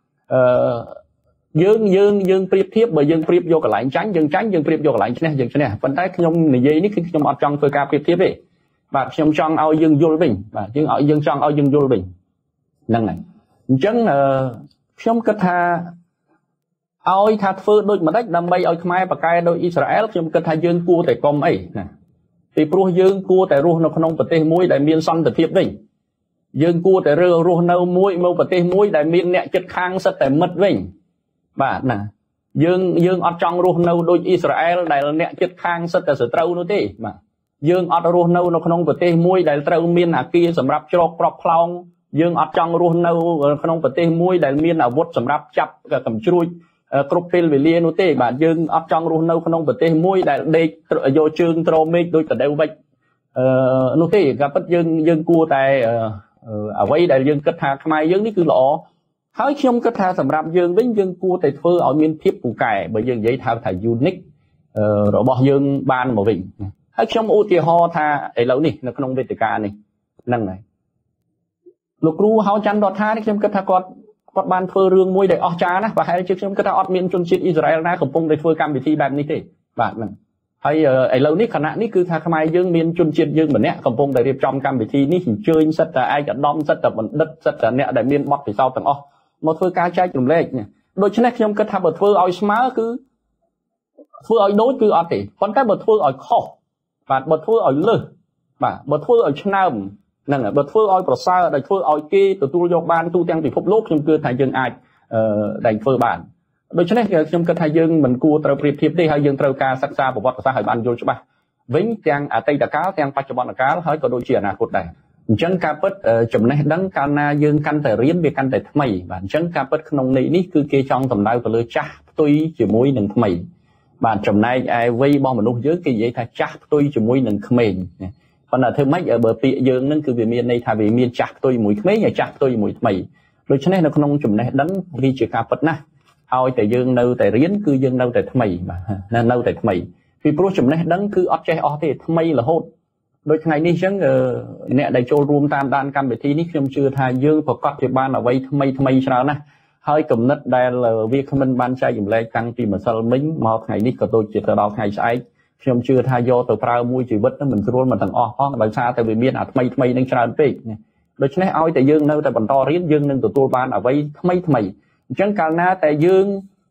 យើងប្រៀបធៀបបើយើងប្រៀបយកកន្លែងចាញ់យើងប្រៀបយកកន្លែងឈ្នះយើងឈ្នះប៉ុន្តែខ្ញុំនិយាយនេះគឺខ្ញុំអត់ចង់ធ្វើការប្រៀបធៀបទេបាទខ្ញុំចង់ឲ្យយើងយល់វិញបាទយើងចង់ឲ្យយើងយល់វិញហ្នឹងហើយអញ្ចឹងខ្ញុំគិតថាឲ្យថាធ្វើដូចម្ដេចដើម្បីឲ្យខ្មែរប្រកែដោយអ៊ីស្រាអែលខ្ញុំគិតថាយើងគួរតែកុំអីណាពីព្រោះយើងគួរតែរស់នៅក្នុងប្រទេសមួយដែលមានសន្តិភាពវិញយើងគួរតែរស់នៅមួយមកប្រទេសមួយដែលមានអ្នកចិត្តខាងសិតតែមិត្តវិញបាទណាយើងអត់ចង់រស់នៅដូចអ៊ីស្រាអែលដែលអ្នកចិត្តខាងសិតតែសត្រូវនោះទេបាទយើងអត់រស់នៅក្នុងប្រទេសមួយដែលត្រូវមានអាគារសម្រាប់ច្រកប្រប់ផ្លោងយើងអត់ចង់រស់នៅក្នុងប្រទេសមួយដែលមានអាវុធសម្រាប់ចាប់កំជ្រួចគ្រប់ពេលវេលានោះទេបាទយើងអត់ចង់រស់នៅក្នុងប្រទេសមួយដែលដេកយកជើងត្រមេឃដូចកដៅវិចនោះទេក៏ពិតយើងគួរតែអ្វីដែលយើងគិតថាខ្មែរយើងនេះគឺល្អហើយខ្ញុំគិតថាសម្រាប់យើងវិញយើងគួរតែធ្វើឲ្យមានភាពពូកែបើយើងនិយាយថា unique របស់យើងបានមកវិញហើយខ្ញុំឧទាហរណ៍ថាឥឡូវនេះនៅក្នុងវេទិកានេះហ្នឹងហើយលោកគ្រូហៅច័ន្ទរដ្ឋានេះខ្ញុំគិតថាគាត់បានធ្វើរឿងមួយដែលអស្ចារ្យណាស់ប្រហែលជាខ្ញុំគិតថាអត់មានជនជាតិអ៊ីស្រាអែលណាកំពុងតែធ្វើកម្មវិធីបែបនេះទេបាទហ្នឹងហើយឥឡូវនេះគណៈនេះគឺថាខ្មែរយើងមានជនជាតិយើងម្នាក់កំពុងតែរៀបចំកម្មវិធីនេះអញ្ជើញសិតតែឯកឧត្តមសិតតែបណ្ឌិតសិតតែអ្នកដែលមានបទពិសោធន៍ទាំងអស់មកធ្វើការចែករំលែកដូច្នេះខ្ញុំគិតថាបើធ្វើឲ្យស្មើគឺធ្វើឲ្យដូចគឺអត់ទេប៉ុន្តែបើធ្វើឲ្យខុសបាទបើធ្វើឲ្យលើសបាទបើធ្វើឲ្យឆ្នើមហ្នឹងហើយបើធ្វើឲ្យប្រសើរដែលធ្វើឲ្យគេទទួលយកបានទូទាំងពិភពលោកខ្ញុំគិតថាយើងអាចដែលធ្វើបានដូច្នេះខ្ញុំគិតថាយើងមិនគួរត្រូវប្រៀបធៀបទេហើយយើងត្រូវការសិក្សាប្រវត្តិសាស្ត្រឲ្យបានយល់ច្បាស់វិញទាំងអតីតកាលទាំងបច្ចុប្បន្នកាលហើយក៏ដូចជាអនាគតដែរអញ្ចឹងការពិតចំណេះដឹងកាលណាយើងកាន់តែរៀនវាកាន់តែថ្មីបាទអញ្ចឹងការពិតក្នុងន័យនេះគឺគេចង់សម្ដៅទៅលើចាស់ផ្ទុយជាមួយនឹងថ្មីបាទចំណែកឯវ័យរបស់មនុស្សយើងគេនិយាយថាចាស់ផ្ទុយជាមួយនឹងក្មេងប៉ុន្តែធ្វើម៉េចបើពាក្យយើងហ្នឹងគឺវាមានន័យថាវាមានចាស់ផ្ទុយមួយក្មេងហើយចាស់ផ្ទុយមួយថ្មីដូច្នេះនៅក្នុងចំណេះដឹងវាជាការពិតណាស់ឲ្យតែយើងនៅតែរៀនគឺយើងនៅតែថ្មីបាទនៅតែថ្មីពីព្រោះចំណេះដឹងគឺអត់ចេះអស់ទេថ្មីរហូតដូចថ្ងៃនេះអញ្ចឹងអ្នកដែលចូលរួមតាមដានកម្មវិធីនេះខ្ញុំជឿថាយើងប្រកាសជាបានអ្វីថ្មីច្រើនណាស់ហើយគំនិតដែលវាគ្មិនបានចែកចម្លែកតាំងពីម្សិលមិញមកថ្ងៃនេះក៏ដូចជាទៅដល់ថ្ងៃស្អែកខ្ញុំជឿថាយកទៅប្រើមួយជីវិតមិនស្រួលមិនទាំងអស់ផងដោយសារតែវាមានអាថ្មីនឹងច្រើនពេកដូច្នេះឲ្យតែយើងនៅតែបន្តរៀនយើងនឹងទទួលបានអ្វីថ្មីអញ្ចឹងកាលណាតែយើង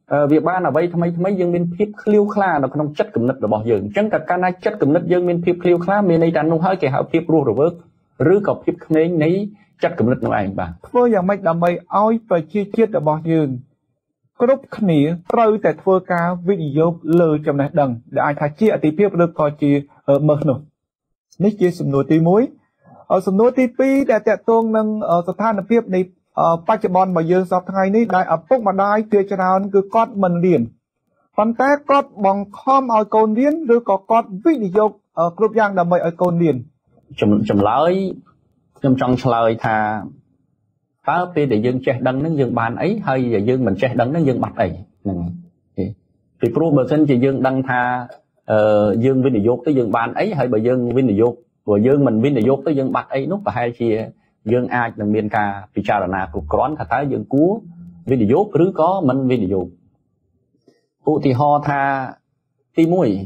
việc ban là vậy mấy dương miền phép khliêu khla nó không chất cầm nứt là bỏ dương chẳng cả cái chất cầm nứt dương miền phép khliêu khla miền này đàn nông hơi cái hậu phép ruột rồi vớt rứ cọp phép khmênh nấy chất cầm nứt nó ảnh bà thôi dạng mạch đầm mây oi và chia chiết là bỏ dương group khỉ trâu tại thưa ca video lừa trong này đằng để ai thay chia thì phép được coi chia ở mờ nổ nít chia sum nổi tí muối ở sum nổi tí pi để tẹt tuông nâng ởสถานភាពnàyปัจจุบันมาเยือนสอบไทยนี่ได้ปุ๊กมาได้เพื่อจะเอาคือก๊อตมันเรียนฟันแต่ก๊อตบังคับเอาโกนเรียนหรือก็ก๊อตวิทยุกรุ๊ปย่างดำไปเอาโกนเรียนจำเลยจำเฉลยท่าถ้าเป็นเดี๋ยวยังเช็ดดังนั้นยังบานấy hay giờยังmìnhเช็ดดังนั้นยังบัดấy thì pro bờ sinh chỉยังดังท่ายังวิทยุtớiยังบานấy hay bởiยังวิทยุrồiยังmìnhวิทยุtớiยังบัดấy nút và hai chia dương ai là miền ca bị trà là cục cón thà thái dương cú video cứ có mình video cụ thì ho tha ti mũi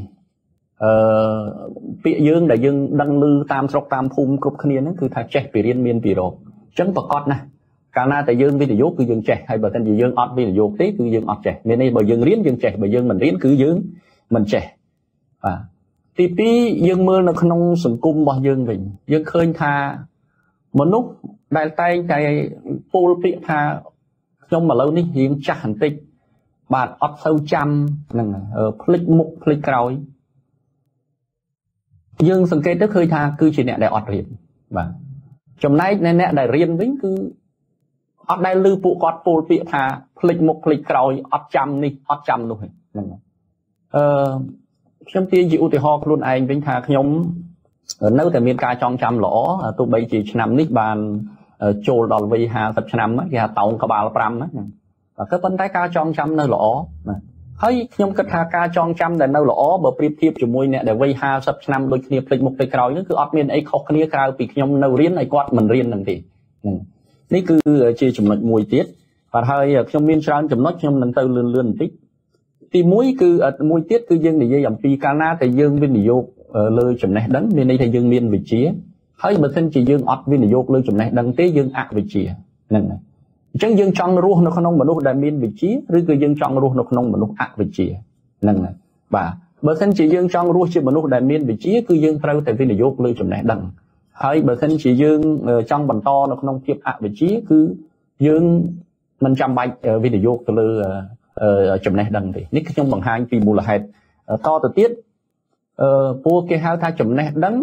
bị dương đại dương đăng lư tam sọc tam phum cục khnia nó cứ thà trẻ bị riêng miền bị rồi chấn bậc cọt này cả na tại dương video cứ dương trẻ hay bởi tên gì dương ọt video tí cứ dương ọt trẻ nên đây bởi dương riêng dương trẻ bởi dương mình riêng cứ dương mình trẻ tí tí dương mưa nó không sừng cung bao dương mình dương khơi tha một lúc đại tay cái pol bị tha trong mà lâu ní hiện chắc hẳn tích bạn ấp sâu trăm flick mục flick còi dương sừng kết tức hơi tha cứ chỉ nè đại ọt riêng và trong nay nè đại riêng vĩnh cứ ọt đại lư phụ quạt pol bị tha flick mục flick còi ọt trăm luôn trong tiên chịu thì ho luôn anh vĩnh tha nhóm nếuแต่មានការចងចាំល្អទោះបីជាឆ្នាំនេះបានចូលដល់វ័យ50ឆ្នាំគេថាតោងក្បាល5ណាក៏ប៉ុន្តែការចងចាំនៅល្អហើយខ្ញុំគិតថាការចងចាំដែលនៅល្អបើប្រៀបធៀបជាមួយអ្នកដែលវ័យ50ឆ្នាំដូចគ្នាភ្លេចមុខភ្លេចក្រោយហ្នឹងគឺអត់មានអីខុសគ្នាក្រៅពីខ្ញុំនៅរៀនហើយគាត់មិនរៀនហ្នឹងទេនេះគឺជាចំណុចមួយទៀតបាទហើយខ្ញុំមានច្រើនចំណុចខ្ញុំនឹងទៅលឿនបន្តិចទី1គឺមួយទៀតគឺយើងនិយាយអំពីកាលណាតែយើងវិនិយោគលើចំណេះដឹងមានន័យថាយើងមានវិជ្ជាហើយបើមិនជាយើងអត់វិនិយោគលើចំណេះដឹងទេយើងអវិជ្ជាហ្នឹងហើយអញ្ចឹងយើងចង់រស់នៅក្នុងមនុស្សដែលមានវិជ្ជាឬក៏យើងចង់រស់នៅក្នុងមនុស្សអវិជ្ជាហ្នឹងហើយបាទបើមិនជាយើងចង់រស់ជាមនុស្សដែលមានវិជ្ជាគឺយើងត្រូវតែវិនិយោគលើចំណេះដឹងហើយបើមិនជាយើងចង់បន្តនៅក្នុងភាពអវិជ្ជាគឺយើងមិនចាំបាច់វិនិយោគទៅលើចំណេះដឹងទេនេះខ្ញុំបង្ហាញពីមូលហេតុតទៅទៀតពួកគេហៅថាចំណេះដឹង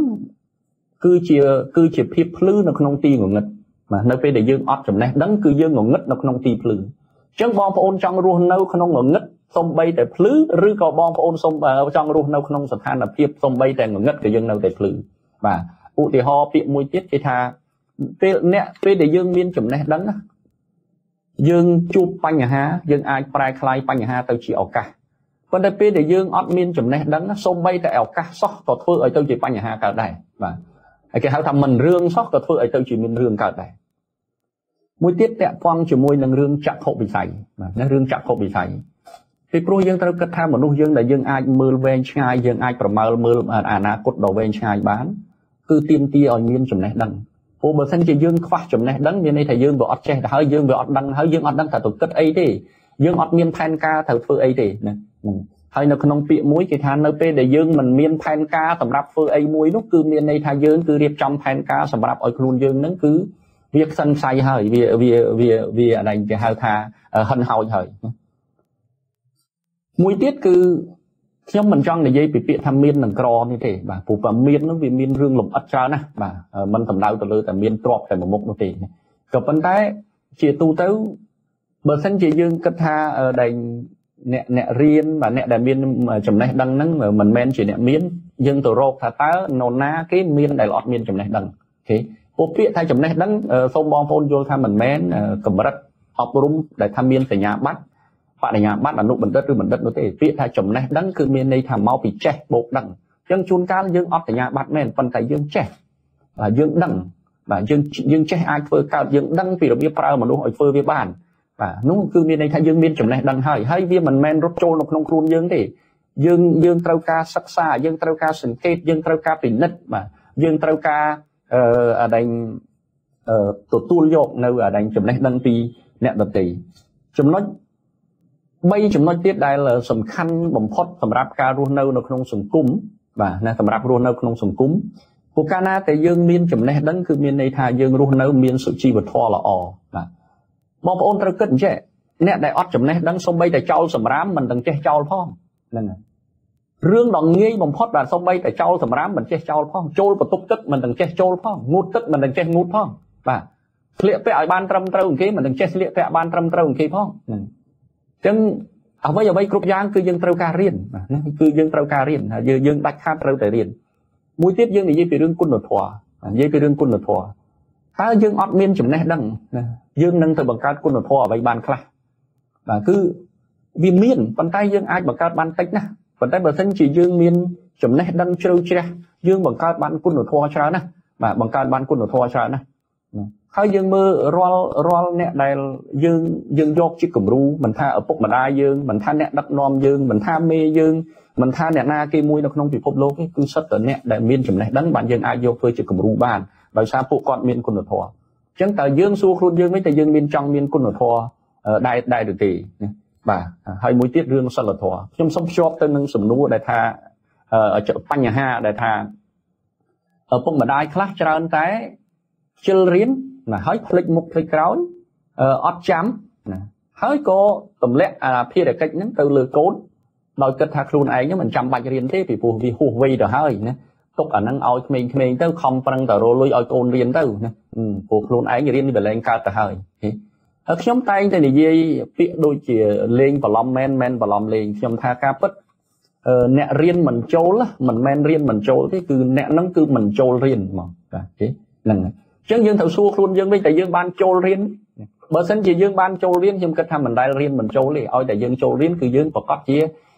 គឺជាភាពភ្លឺនៅក្នុងទីងងឹតបាទនៅពេលដែលយើងអត់ចំណេះដឹងគឺយើងងងឹតនៅក្នុងទីភ្លឺអញ្ចឹងបងប្អូនចង់រស់នៅក្នុងងងឹតសំបីតែភ្លឺឬក៏បងប្អូនចង់រស់នៅក្នុងស្ថានភាពសំបីតែងងឹតក៏យើងនៅតែភ្លឺបាទឧទាហរណ៍ពាក្យមួយទៀតគេថាពេលដែលយើងមានចំណេះដឹងយើងជួបបញ្ហាយើងអាចប្រែក្លាយបញ្ហាទៅជាឱកាសប៉ុន្តែពេលដែលយើងអត់មានចំណេះដឹងសូម្បីតែឱកាសសោះក៏ធ្វើឲ្យទៅជាបញ្ហាកើតដែរបាទហើយគេហៅថាមិនរឿងសោះក៏ធ្វើឲ្យទៅជាមានរឿងកើតដែរមួយទៀតតាក់ព័ន្ធជាមួយនឹងរឿងចក្ខុវិស័យបាទនេះរឿងចក្ខុវិស័យពីព្រោះយើងត្រូវគិតថាមនុស្សយើងដែលយើងអាចមើលវែងឆ្ងាយយើងអាចប្រមើលមើលអនាគតដ៏វែងឆ្ងាយបានគឺទាមទារឲ្យមានចំណេះដឹងព្រោះបើមិនជាយើងខ្វះចំណេះដឹងមានន័យថាយើងវាអត់ចេះទៅហើយយើងវាអត់ដឹងហើយយើងអត់ដឹងថាទៅគិតអីទេយើងអត់មានផែនការត្រូវធ្វើអីទេណាហើយនៅក្នុងពាក្យមួយគេថានៅពេលដែលយើងមិនមានផែនការសម្រាប់ធ្វើអីមួយនោះគឺមានន័យថាយើងគឺរៀបចំផែនការសម្រាប់ឲ្យខ្លួនយើងនឹងគឺវាខ្សិនខ្សៃហើយវាអីគេហៅថាហិនហោចហើយមួយទៀតគឺខ្ញុំមិនចង់និយាយពីពាក្យថាមាននឹងក្រនេះទេបាទព្រោះបើមាននោះវាមានរឿងលំអិតច្រើនណាស់បាទមិនសំដៅទៅលើតែមានទ្រព្យតែមួយមុខនោះទេក៏ប៉ុន្តែជាទូទៅបើសិនជាយើងគិតថាដែលអ្នករៀនបាទអ្នកដែលមានចំណេះដឹងហ្នឹងមិនមែនជាអ្នកមានយើងទៅរកថាតើនរណាគេមានដែលអត់មានចំណេះដឹងអូខេពួកពាក្យថាចំណេះដឹងសូមបងប្អូនយល់ថាមិនមែនកម្រិតអប់រំដែលថាមានសញ្ញាបត្របរិញ្ញាបត្រអនុបណ្ឌិតឬបណ្ឌិតនោះទេពាក្យថាចំណេះដឹងគឺមានន័យថាមកពីចេះបូកដឹងអញ្ចឹងជួនកាលយើងអត់សញ្ញាបត្រមែនប៉ុន្តែយើងចេះបាទយើងដឹងបាទយើងចេះអាចធ្វើកើតយើងដឹងពីរបៀបប្រើមនុស្សឲ្យធ្វើវាបានបាទនោះគឺមានន័យថាយើងមានចំណេះដឹងហើយវាមិនមែនរត់ចូលនៅក្នុងខ្លួនយើងទេយើងត្រូវការសិក្សាយើងត្រូវការសង្កេតយើងត្រូវការពិនិត្យបាទយើងត្រូវការទទួលយកនៅចំណេះដឹងពីអ្នកដទៃចំណុច bay chúng nói tiếp đây là sầm khăn bầm phốt sầm ráp ca ruột nâu nó không sầm cúm và nè sầm ráp ruột nâu không sầm cúm cuộc ca naแต่យើងមានចំណេះដឹងគឺមានន័យថាយើងរស់នៅមានសុជីវធម៌ល្អបាទបងប្អូនត្រូវគិតអញ្ចឹងអ្នកដែលអត់ចំណេះដឹងសូម្បីតែចោលសម្រាមមិនទាំងចេះចោលផងហ្នឹងហើយរឿងដ៏ងាយបំផុតបាទសូម្បីតែចោលសម្រាមមិនចេះចោលផងចូលបន្ទប់ទឹកមិនទាំងចេះចូលផងងូតទឹកមិនទាំងចេះងូតផងបាទស្លៀកពាក់ឲ្យបានត្រឹមត្រូវអង្គគេមិនទាំងចេះស្លៀកពាក់បានត្រឹមត្រូវអង្គគេផងហ្នឹងអញ្ចឹងអ្វីអ្វីគ្រប់យ៉ាងគឺយើងត្រូវការរៀនណាគឺយើងត្រូវការរៀនយើងដាច់ខាតត្រូវតែរៀនមួយទៀតយើងនិយាយពីរឿងគុណធម៌និយាយពីរឿងគុណធម៌តើយើងអត់មានចំណេះដឹងណាយើងនឹងទៅបង្កើតគុណធម៌អ្វីបានខ្លះបាទគឺវាមានប៉ុន្តែយើងអាចបង្កើតបានតិចណាស់ប៉ុន្តែបើសិនជាយើងមានចំណេះដឹងជ្រៅជ្រះយើងបង្កើតបានគុណធម៌ច្រើនណាស់បាទបង្កើតបានគុណធម៌ច្រើនណាស់ហើយយើងមើលរាល់អ្នកដែលយើងយកជាគំរូមិនថាឪពុកម្ដាយយើងមិនថាអ្នកដឹកនាំយើងមិនថាមេយើងមិនថាអ្នកណាគេមួយនៅក្នុងពិភពលោកគឺសិតតែអ្នកដែលមានចំណេះដឹងបានយើងអាចយកធ្វើជាគំរូបានដោយសារពួកគាត់មានគុណធម៌អញ្ចឹងតើយើងសួរខ្លួនយើងវិញតើយើងមានចង់មានគុណធម៌ដែរឬទេបាទហើយមួយទៀតរឿងសិលធម៌ខ្ញុំសូមភ្ជាប់ទៅនឹងសំណួរដែលថាបញ្ហាដែលថាឪពុកម្ដាយខ្លះច្រើនតែខ្ជិលរៀនណាហើយភ្លេចមុខភ្លេចក្រោយអត់ចាំណាហើយក៏ទម្លាក់អាភារកិច្ចហ្នឹងទៅលើកូនដោយគិតថាខ្លួនឯងមិនចាំបាច់រៀនទេពីព្រោះវាហួសវ័យទៅហើយណាទុកអាហ្នឹងឲ្យក្មេងៗទៅខំប្រឹងតែរលុយឲ្យកូនរៀនទៅណាព្រោះខ្លួនឯងរៀននេះបលែងកើតទៅហើយហើយខ្ញុំតែងតែនិយាយពាក្យដូចជាលេងបន្លំមែនបន្លំលេងខ្ញុំថាការពិតអ្នករៀនមិនចូលមិនមែនរៀនមិនចូលទេគឺអ្នកហ្នឹងគឺមិនចូលរៀនហ្មងបាទទេហ្នឹងហើយអញ្ចឹងយើងត្រូវសួរខ្លួនយើងវិញតើយើងបានចូលរៀនបើសិនជាយើងបានចូលរៀនខ្ញុំគិតថាមិនដែលរៀនមិនចូលទេឲ្យតែយើងចូលរៀនគឺយើងប្រកាសជា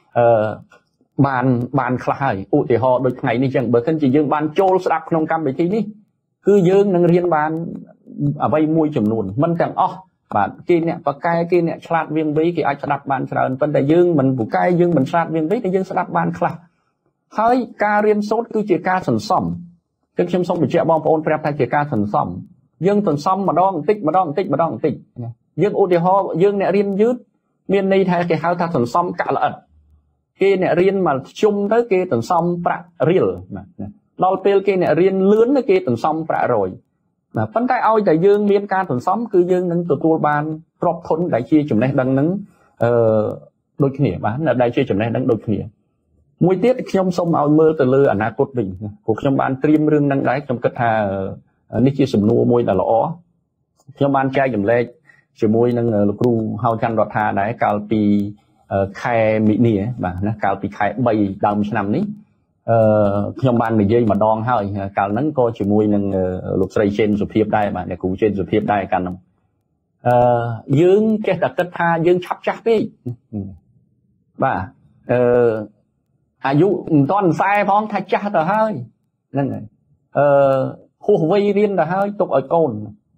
បានខ្លះហើយឧទាហរណ៍ដូចថ្ងៃនេះចឹងបើមិនជាយើងបានចូលស្ដាប់ក្នុងកម្មវិធីនេះគឺយើងនឹងរៀនបានអ្វីមួយចំនួនមិនទាំងអស់បាទគេអ្នកបកកែគេអ្នកឆ្លាតវៀងវៃគេអាចស្ដាប់បានច្រើនប៉ុន្តែយើងមិនពូកែយើងមិនឆ្លាតវៀងវៃតែយើងស្ដាប់បានខ្លះហើយការរៀនសូត្រគឺជាការសន្សំគឺខ្ញុំសូមបញ្ជាក់បងប្អូនប្រាប់ថាជាការសន្សំយើងសន្សំម្ដងបន្តិចម្ដងបន្តិចយើងឧទាហរណ៍យើងអ្នករៀនយឺតមានន័យថាគេហៅថាសន្សំកាក់ល្អិតគេអ្នករៀនមកជុំទៅគេសន្សំប្រាក់រៀលដល់ពេលគេអ្នករៀនលឿនគេសន្សំប្រាក់រយប៉ុន្តែឲ្យតែយើងមានការសន្សំគឺយើងនឹងទទួលបានទ្រព្យធនដែលជាចំណេះដឹងនឹងដូចគ្នាបាទដែលជាចំណេះដឹងដូចគ្នាមួយទៀតខ្ញុំសូមឲ្យមើលទៅលើអនាគតវិញព្រោះខ្ញុំបានត្រៀមរឿងហ្នឹងដែរខ្ញុំគិតថានេះជាសំណួរមួយដែលល្អខ្ញុំបានចែកចម្លែកជាមួយនឹងលោកគ្រូហៅច័ន្ទរដ្ឋាដែរកាលពីខែមិនិនាបាទណាកាលពីខែ3ដើមឆ្នាំនេះខ្ញុំបាននិយាយម្ដងហើយកាលហ្នឹងក៏ជាមួយនឹងលោកស្រីចេនសុភាពដែរបាទអ្នកគ្រូចេនសុភាពដែរកាលហ្នឹងយើងចេះតែគិតថាយើងឆាប់ចាស់ពេកបាទអាយុមិនទាន់40ផងថាចាស់ទៅហើយហ្នឹងហើយហួសវ័យរៀនទៅហើយទុកឲ្យកូន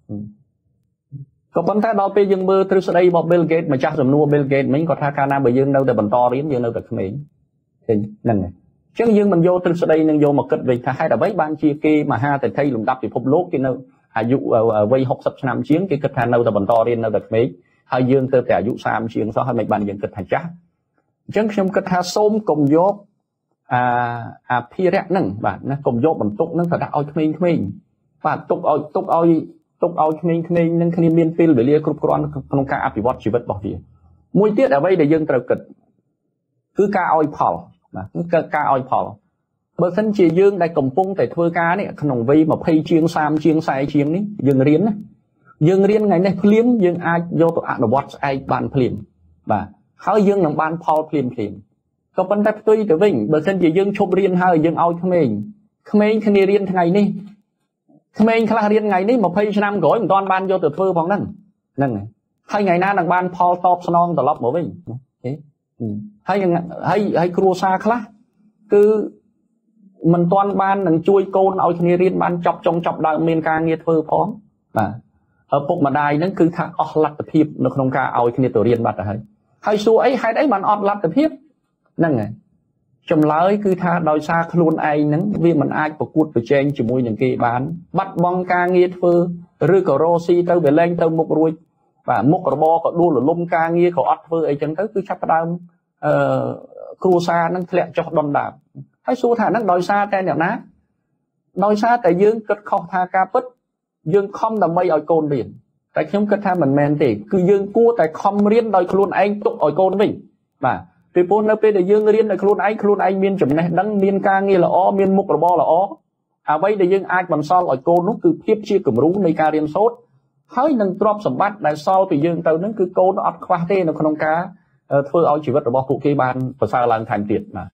ក៏ប៉ុន្តែដល់ពេលយើងមើលទ្រឹស្ដីរបស់ Bill Gates ម្ចាស់សំណួរ Bill Gates មិញគាត់ថាកាលណាបើយើងនៅតែបន្តរៀនយើងនៅតែក្មេងឃើញហ្នឹងហើយអញ្ចឹងយើងមិនយកទ្រឹស្ដីនឹងយកមកគិតវិញថាហេតុអ្វីបានជាគេមហាទេធីលំដាប់ពិភពលោកគេនៅអាយុវ័យ60ឆ្នាំជាងគេគិតថានៅតែបន្តរៀននៅតែក្មេងហើយយើងទៅតែអាយុ30ជាងសោះហើយមិនបានយើងគិតថាចាស់អញ្ចឹងខ្ញុំគិតថាសូមកុំយកអាភារៈហ្នឹងបាទណាកុំយកបន្ទុកហ្នឹងទៅដាក់ឲ្យក្មេងៗបាទទុកឲ្យក្មេងៗនឹងគ្នាមានពេលវេលាគ្រប់គ្រាន់ក្នុងការអភិវឌ្ឍជីវិតរបស់វាមួយទៀតអ្វីដែលយើងត្រូវគិតគឺការឲ្យផលបាទគឺការឲ្យផលបើសិនជាយើងដែលកំពុងតែធ្វើការនេះក្នុងវ័យ20ជាង30ជាង40ជាងនេះយើងរៀនថ្ងៃនេះភ្លាមយើងអាចយកទៅអនុវត្តស្អែកបានភ្លាមបាទហើយយើងនឹងបានផលភ្លាមក៏ប៉ុន្តែផ្ទុយទៅវិញបើសិនជាយើងឈប់រៀនហើយយើងឲ្យក្មេងគ្នារៀនថ្ងៃនេះក្មេងខ្លះរៀនថ្ងៃនេះ20ឆ្នាំក្រោយមិនទាន់បានយកទៅធ្វើផងហ្នឹងហើយថ្ងៃណានឹងបានផលតបស្នងត្រឡប់មកវិញហើយគ្រួសារខ្លះគឺមិនទាន់បាននឹងជួយកូនឲ្យគ្នារៀនបានចប់ដើមមានការងារធ្វើផងបាទឪពុកម្ដាយហ្នឹងគឺថាអស់លទ្ធភាពនៅក្នុងការឲ្យគ្នាទៅរៀនបាត់ទៅហើយសួរអីហេតុអីបានអត់លទ្ធភាពហ្នឹងហើយចម្លើយគឺថាដោយសារខ្លួនឯងហ្នឹងវាមិនអាចប្រកួតប្រជែងជាមួយនឹងគេបានបាត់បង់ការងារធ្វើឬក៏រកស៊ីទៅវាលែងទៅមុខរួច và mục robot có đua là lum ca nghe có ắt vừa ấy chẳng tới cứ chắc đam cua xa nó lẹ cho đòn đạp hay xu thả nó đòi xa tên nhở ná đòi xa tại dương cất không tha ca bích dương không đầm mây ở côn biển tại không cất tha mình men thì cứ dương cua tại không riêng đòi luôn anh tụng ở côn mình mà vì bốn nơi để dương riêng đòi luôn anh miên chấm này đăng miên ca nghe là ó miên mục robot là ó à bây để dương ai bằng so ở côn nó cứ tiếp chia cầm rúในการเรียนsốt hơi nâng drop sầm bắt đại so từ dương từ nó cứ côn nó ọt khoa tê nó không cá thưa ao chỉ vật robot phụ kia ban và sao làm thành tiệt mà